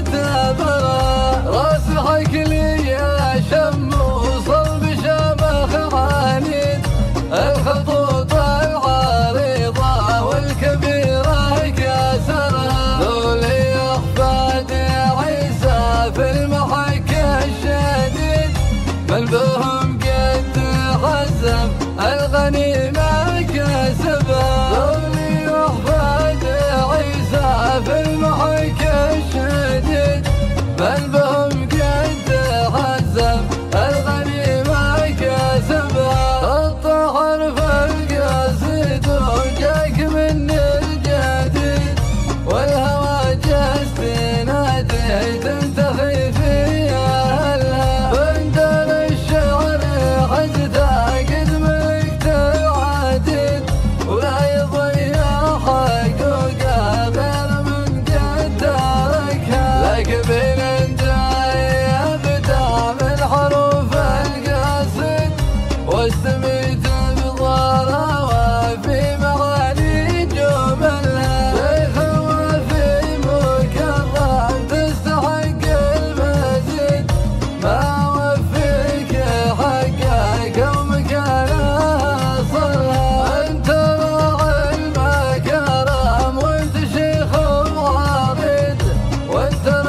اعتبرها راسحك لي يا شم وصلب شمخ عنيد الخطوط العريضة والكبيرة كسرها ذولي أخفاد عيسى في المحك الشديد من بهم قد تحزم الغنيمة كسبها في المحك الشديد بل بهم قد تحزم الغنيمة كسبها الطهر في القصيد وجاك من الجديد والهوى جست نادي تنتخي في أهلها بندر الشعر حجتها قد ملكت العديد ولا يضيع حقوقها بين جاي ابدا من حروف القصيد واستميت بضارها وفي معاني جملها شيخ وفي مكرم تستحق المزيد ما وفيك حقك ومكانها صلها انت راعي المكرم وانت شيخ وعريض وانت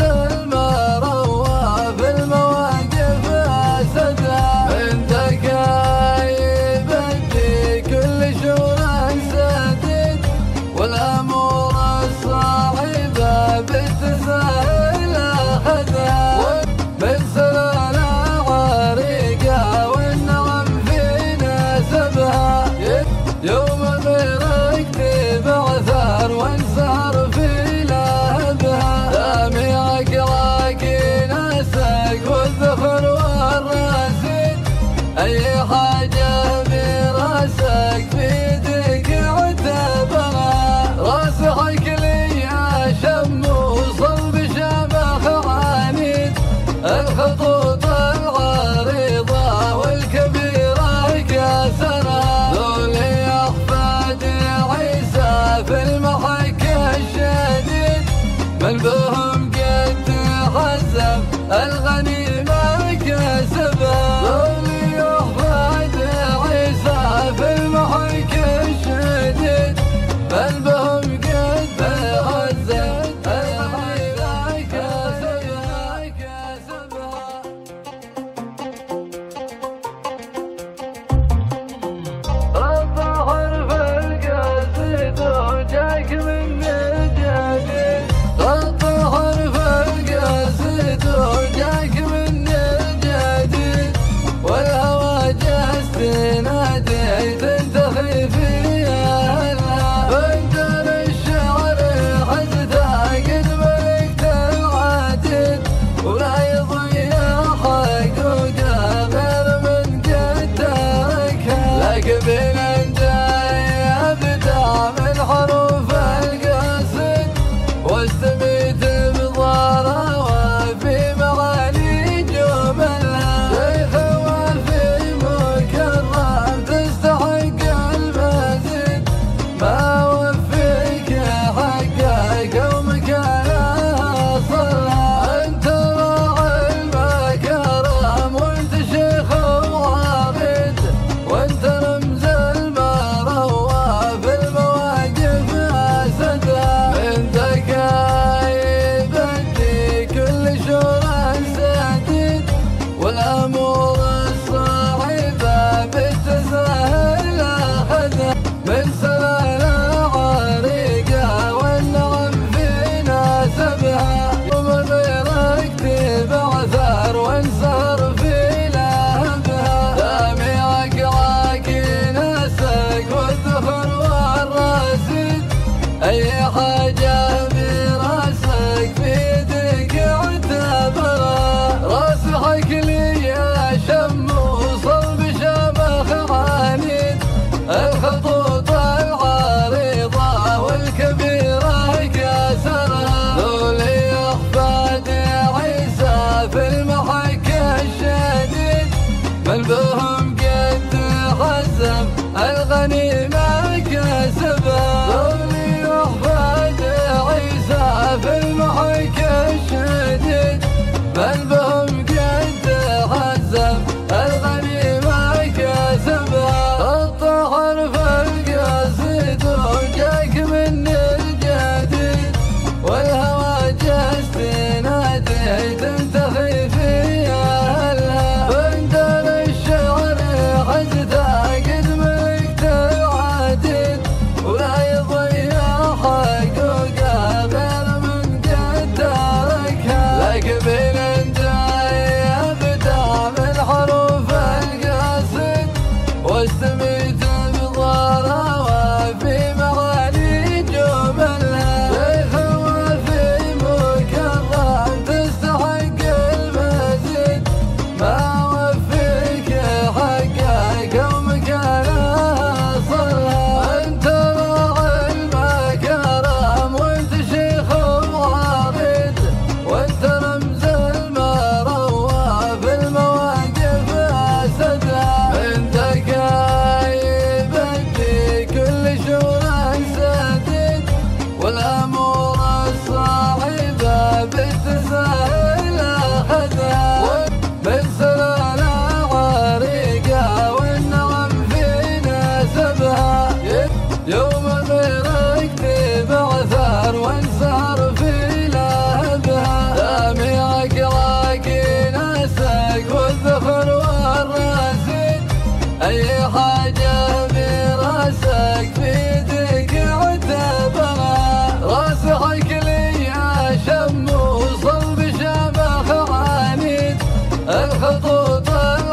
والأمور الصعبة بالتسهيل أخذها من سلالة عريقة والنغم في نسبها يوم مرقت بعثر وانسهر في لهبها دامي أقراك ناسك والذخر والراسيد أي حاجة براسك بيدك اعتبرها راسحك لي يا شم وصلب شمخ عنيد الخطوط العريضة والكبيرة كسرها ذولي أخفاد عيسى في المحك الشديد من بهم قد تحزم الغنيمة كسبها ذولي أخفاد عيسى في المحك الشديد من بهم قد تهزت الغنيمة كسبها الظهر في القصيد وجاك من الجهل حاجة براسك في يدك اعتبرها، راسحك لي يا شم وصل بشبخ عنيد، الخطوط العريضة والكبيرة كسرها، ذولي أخفاد عيسى في المحك الشديد، من بهم قد حزم الغنيمة كسبها، ذولي أخفاد عيسى في المحك الشديد، من بهم قد حزم الغنيمة كسبها، الطهر في القصيد وجاك من الجديد، والهوى جست ناديت تنتخي في أهلها، بندر الشعر حزتها قد ملكت العديد، ولا يضيع حقوقها غير من قد تركها، لك بين جاي ابدع من حروف القصيد، واستميت بضارها وفي معاني جملها، شيخ وفي مكرم تستحق المزيد، ما وفيك حقك ومكانها صلها، انت راعي المكرم وانت شيخ وعريض، وانت رمز المروه في المواقف اسدها، من دقايب في كل شورى سديد، والامور الصعبه بالتساهل اخذها، من سلالة عريقه والنغم في نسبها، يوم غيرك تبعثر وانسهر في لهبها، دامي عقلك ناسك والذخر والراسيد، اي حاجه براسك في يدك اعتبرها، راسحك لي يا شم وصل بشبخ عنيد، الخطوط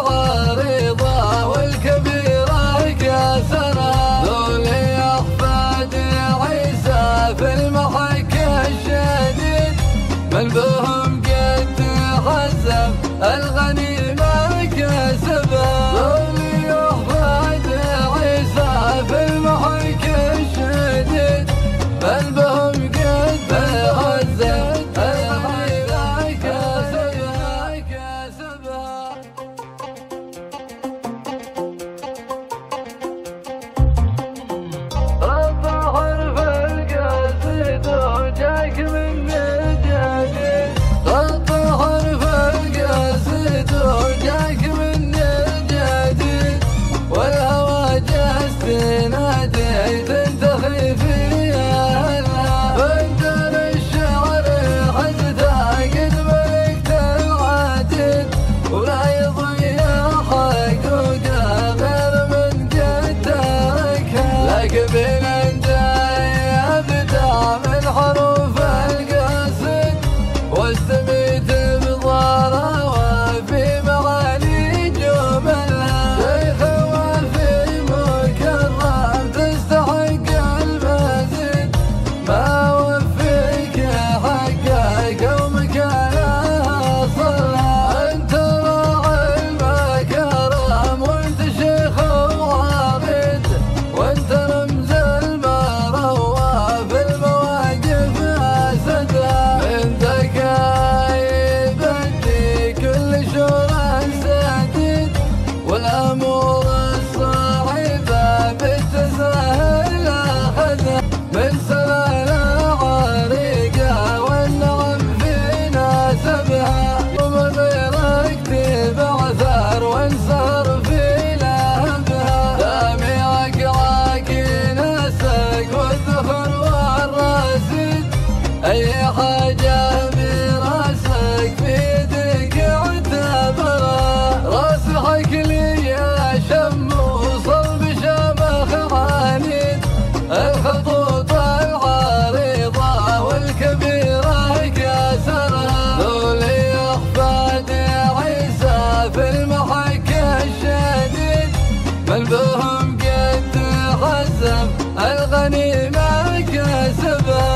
العريضة والكبيرة كسرها، ذولي أخفاد عيسى في المحك الشديد، من بهم قد حزم الغنيمة كسبها، ذولي أخفاد عيسى في المحك الشديد، من بهم قد حزم الغنيمة كسبها. الطهر في القصيد وجاك من الجديد، الطهر في القصيد وجاك من الجديد، والهوى جست ناديت تنتخي في أهلها، بندر الشعر حزتها قد ملكت العديد، ولا يضيع حقوقها غير من قد تركها، لك بين جاي ابدع من حروف القصيد، واستميت بضارها وفي معاني جملها، شيخ وفي مكرم تستحق المزيد، ما وفيك حقك ومكانها صلها، انت راعي المكرم وانت شيخ وعريض، وانت رمز المروه في المواقف اسدها، من دقايب في كل شورى سديد، والامور الصعبه بالتساهل اخذها، من سلالة عريقه والنغم في نسبها، يوم غيرك تبعثر وانسهر في لهبها، دامي عقلك ناسك والذخر والراسيد، اي حاجه براسك في يدك اعتبرها، راسحك لي يا شم وصل بشبخ عنيد، الخطوط العريضة والكبيرة كسرها، ذولي أخفاد عيسى في المحك الشديد، من بهم قد حزم الغنيمة كسبها.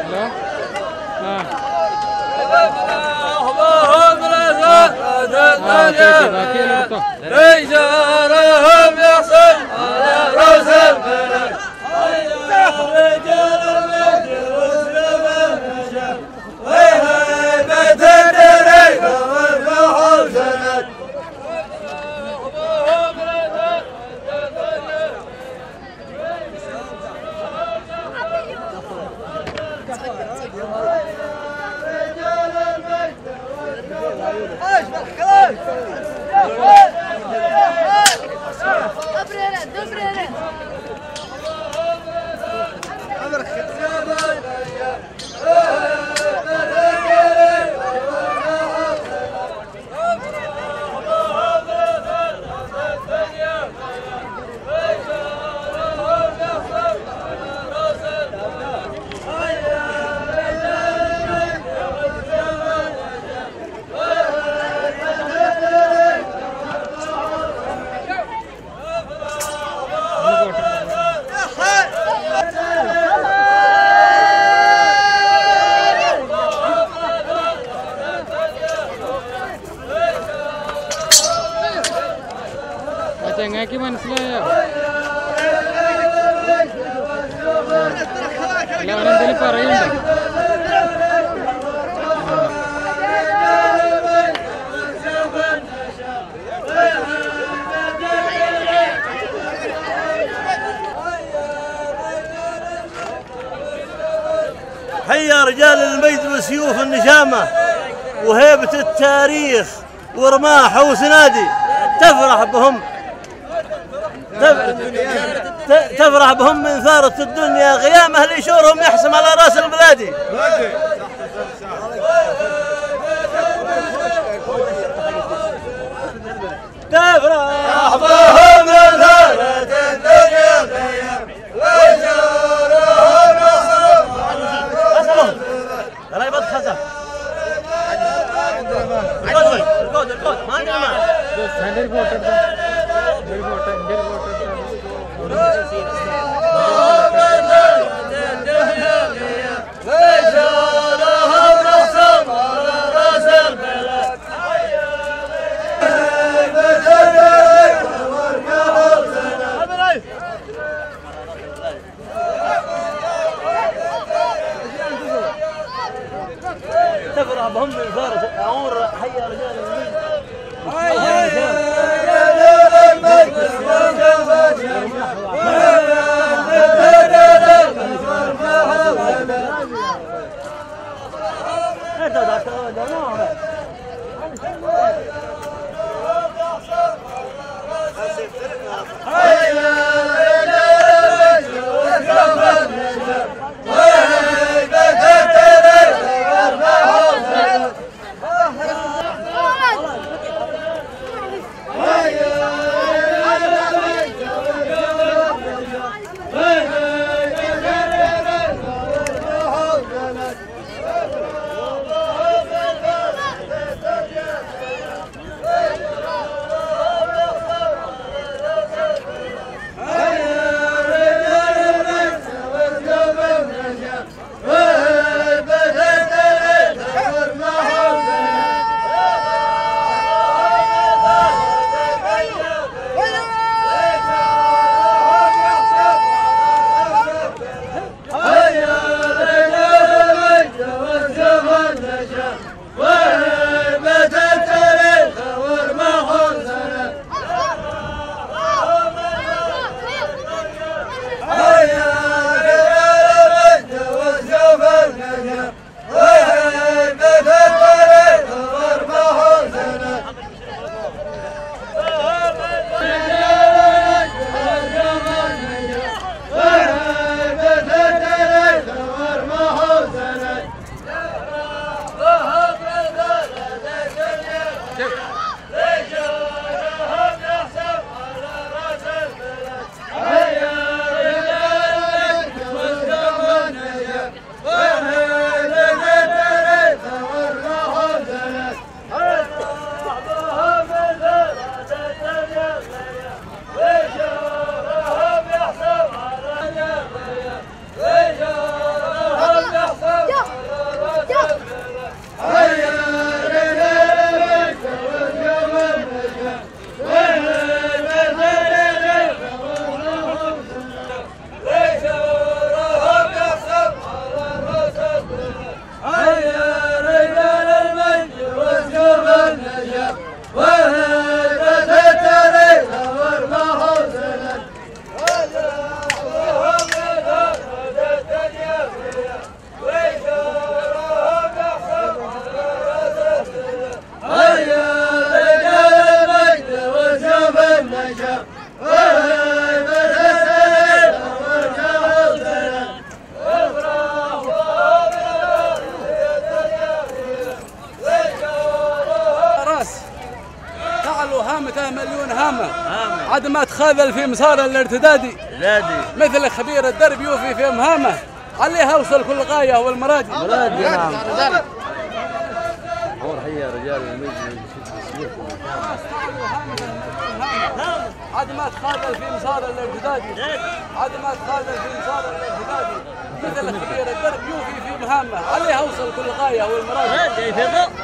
رجالهم يحصل على رأس البلد رجال المجد وسلم النشا وهيبة الدري والفحول سند ചങ്ങാക്കി മനസ്സിലായോ? അല്ല അവനെന്തേലും പറയുന്നുണ്ടോ? حيا رجال المجد وسيوف النشامة وهيبة التاريخ ورماح وسنادي تفرح بهم تفرح بهم من ثارة الدنيا قيام أهل شورهم يحسم على رأس البلادي تفرح بهم من ثارة الدنيا قيام وشورهم يحسم لا يبط خزف القود ما عندنا تفرح بهم من ثارة عمر حيا رجال المجد مهامه عاد ما تخاذل في مسار الارتدادي مثل خبير الدرب يوفي في مهامه عليها اوصل كل غايه والمرادي. نعم. عاد ما تخاذل في مسار الارتدادي عاد ما تخاذل في مسار الارتدادي مثل خبير الدرب يوفي في مهامه عليها اوصل كل غايه والمرادي.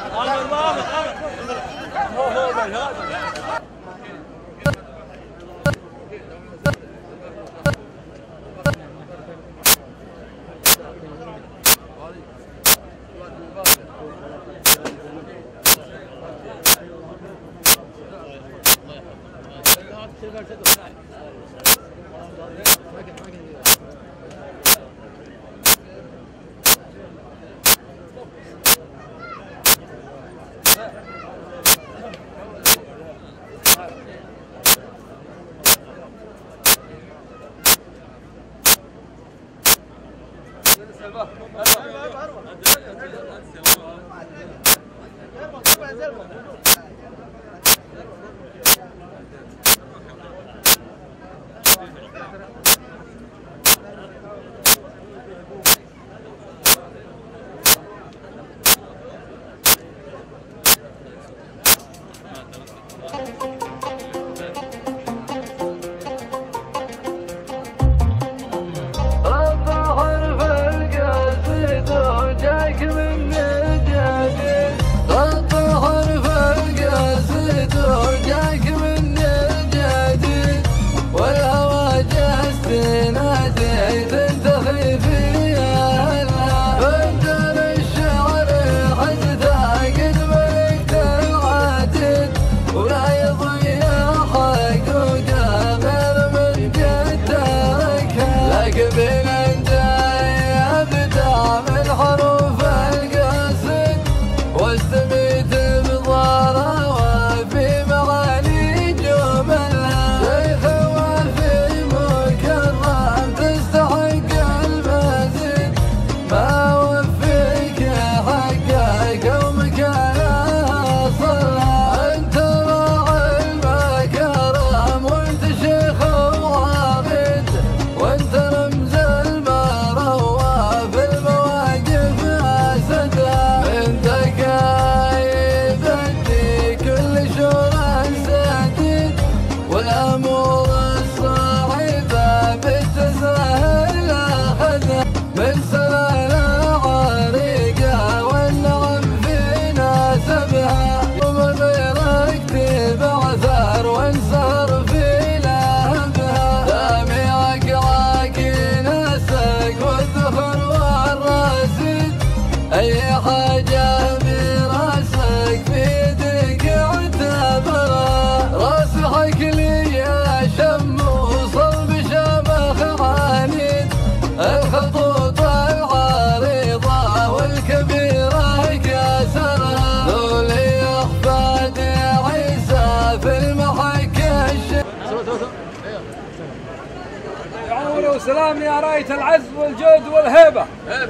سلام يا راية العز والجود والهيبة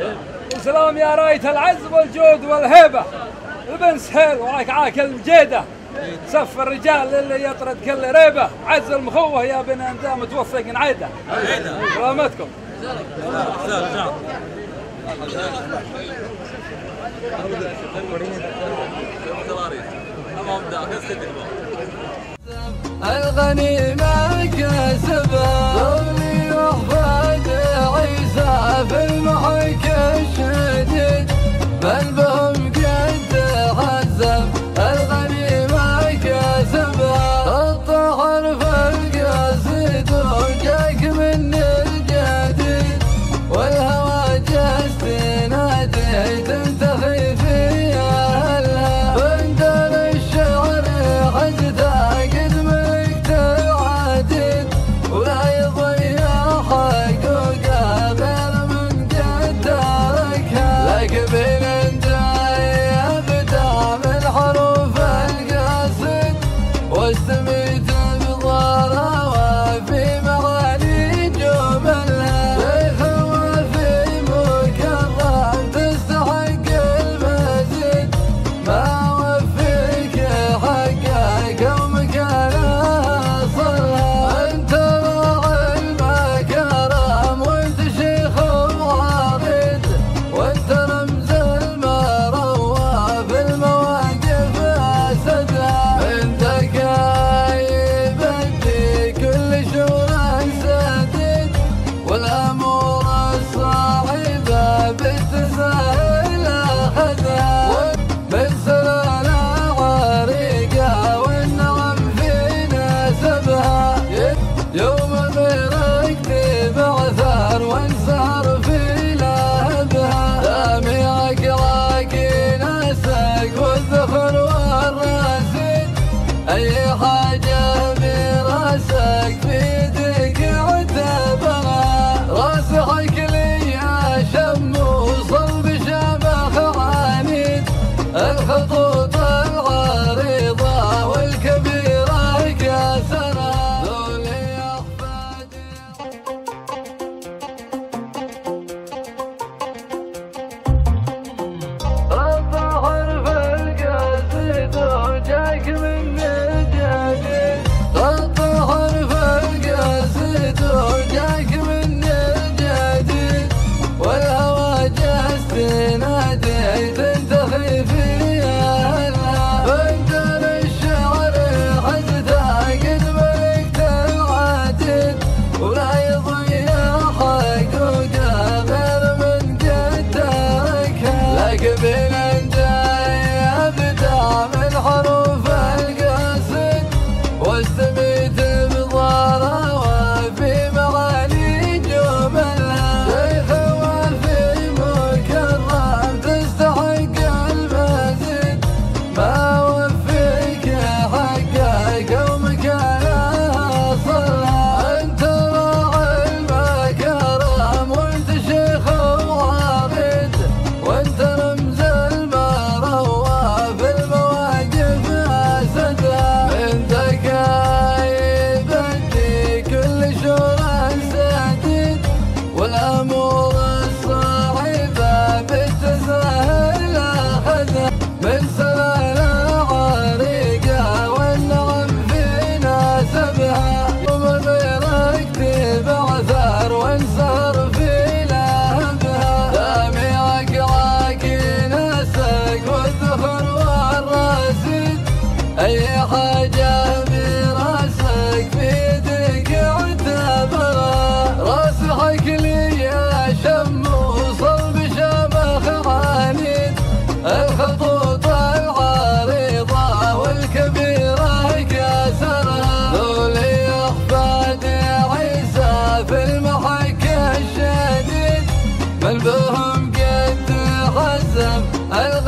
سلام يا راية العز والجود والهيبة ابن سهيل وراك عاكل الجيدة سف الرجال اللي يطرد كل ريبة عز المخوه يا بن اندام توفق نعيده سلامتكم. الغنيمة كسبها وحفاد عيسى في المحك الشديد بل بهم قد تحزب الغنيمة كسبها الطهر في القصيد وجاك من الجديد والهوى جست نادي تنتخي في اهلها بندر الشعر حجتها قد ملكت العديد ولا يضيع حقوقها غير من قد تركها لك بين جاي ابدع من حروف القصيد واستميت بضارها وفي معاني جملها شيخ وفي مكرم تستحق المزيد ما وفيك حقك ومكانها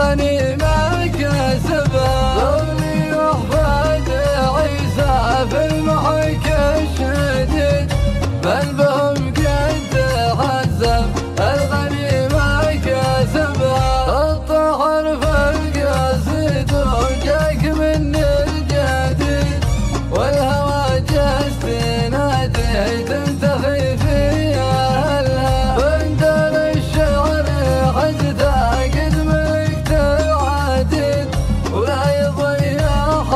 الغنيمة كسبها ذولي وأحفاد عيسى في المحك الشديد بل بهم قد حزم الغنيمة كسبها الطهر في القصيد وجاك من الجديد والهوى جست نادي تنتخي في أهلها بندر الشعر حزتها قد ملكت العديد ولا يضيع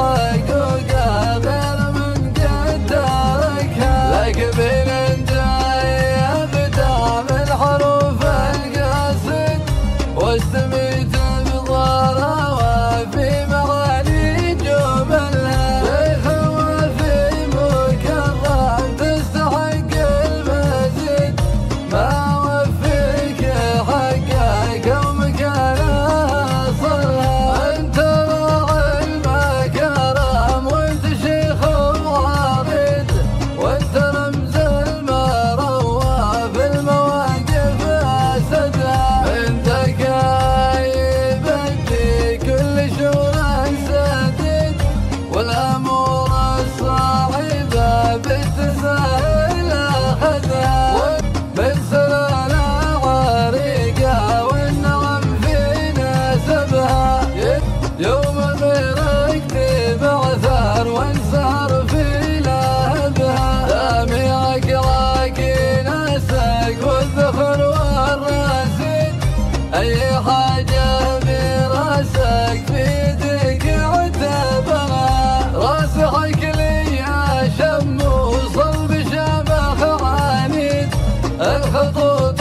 حقوقها غير من قد تركها لك بين جاي ابدع من حروف القصيد واستميت بضارها وفي معاني جملها شيخ وفي مكرم تستحق المزيد ما وفيك حقك ومكانها صلها انت راعي المكرم وانت شيخ وعريض وانت رمز المروه في المواقف اسدها انت كايب في كل شورى سديد والامور الصعبه بالتساهل اخذها من سلالة عريقه والنغم في نسبها يوم غيرك بعثر وانسهر في لهبها دامعك راكي ناسك والذخر والراسيد اي حاجه براسك في يدك اعتبرها راسحك لي يا شم وصلب شمخ عنيد الخطوط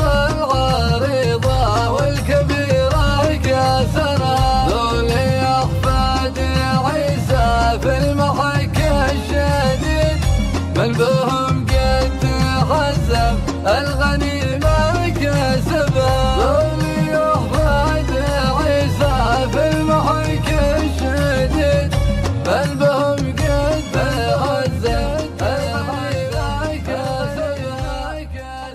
العريضه والكبيره كسرها ذولي احفاد عيسى في المحك الشديد من بهم قد حزم الغنيمه كسبها ذولي احفاد عيسى في المحك الشديد من بهم قد حزم الغنيمه كسبها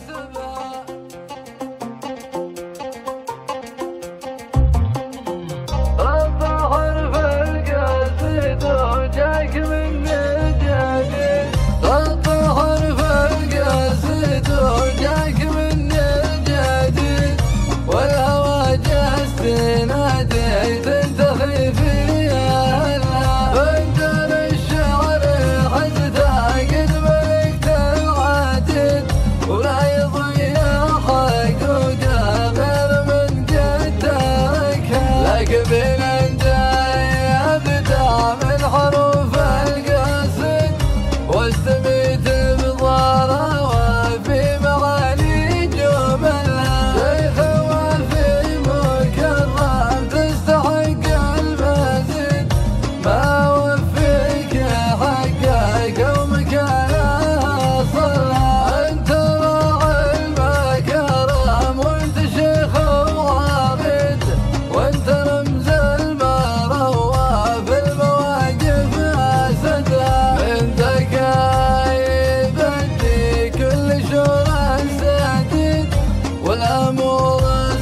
الطهر في القصيد وجاك من الجديد الطهر في القصيد وجاك من الجديد والهوى جست نادي تنتخي في أهلها بندر الشعر حزتها قد ملكت العديد ولا يضيع حقوقها غير من قد تركها لك بين جاي ابدع من حروف القصيد واستميت بضارها وفي معاني جملها شيخ وفي مكرم تستحق المزيد ما وفيك حقك ومكانها صلها انت راعي المكرم وانت شيخ وعريض وانت رمز المروه في المواقف اسدها انت كايب في كل شورى سديد والامور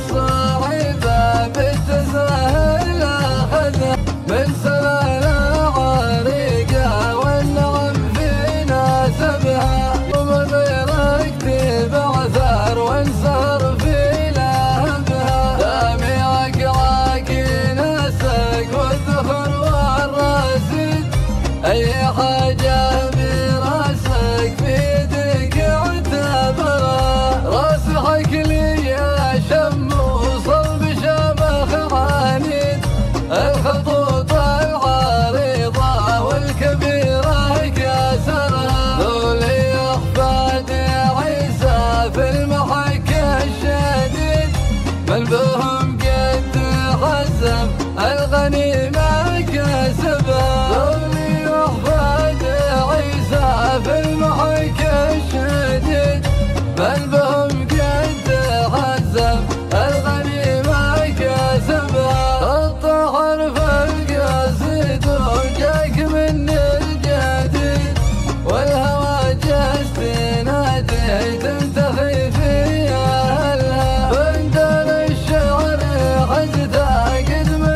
الصعبه بالتساهل اخذها من سلالة عريقه والنغم في نسبها يوم غيرك بعثر وانسهر في لهبها دامعك راكي ناسك والذخر والراسيد اي حاجه براسك في يدك اعتبرها راسحك لي يا شم وصلب شمخ عنيد الخطوط العريضه والكبيره كسرها ذولي احفاد عيسى في المحك الشديد من بهم قد حزم الغنيمه كسبها ذولي احفاد عيسى في المحك الشديد من بهم قد حزم الغنيمه كسبها الطهر في القصيد وجاك من الجديد والهوى جست نادي تنتخي في أهلها بندر الشعر حزتها قد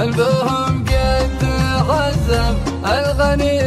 قلبهم قد تحزم الغني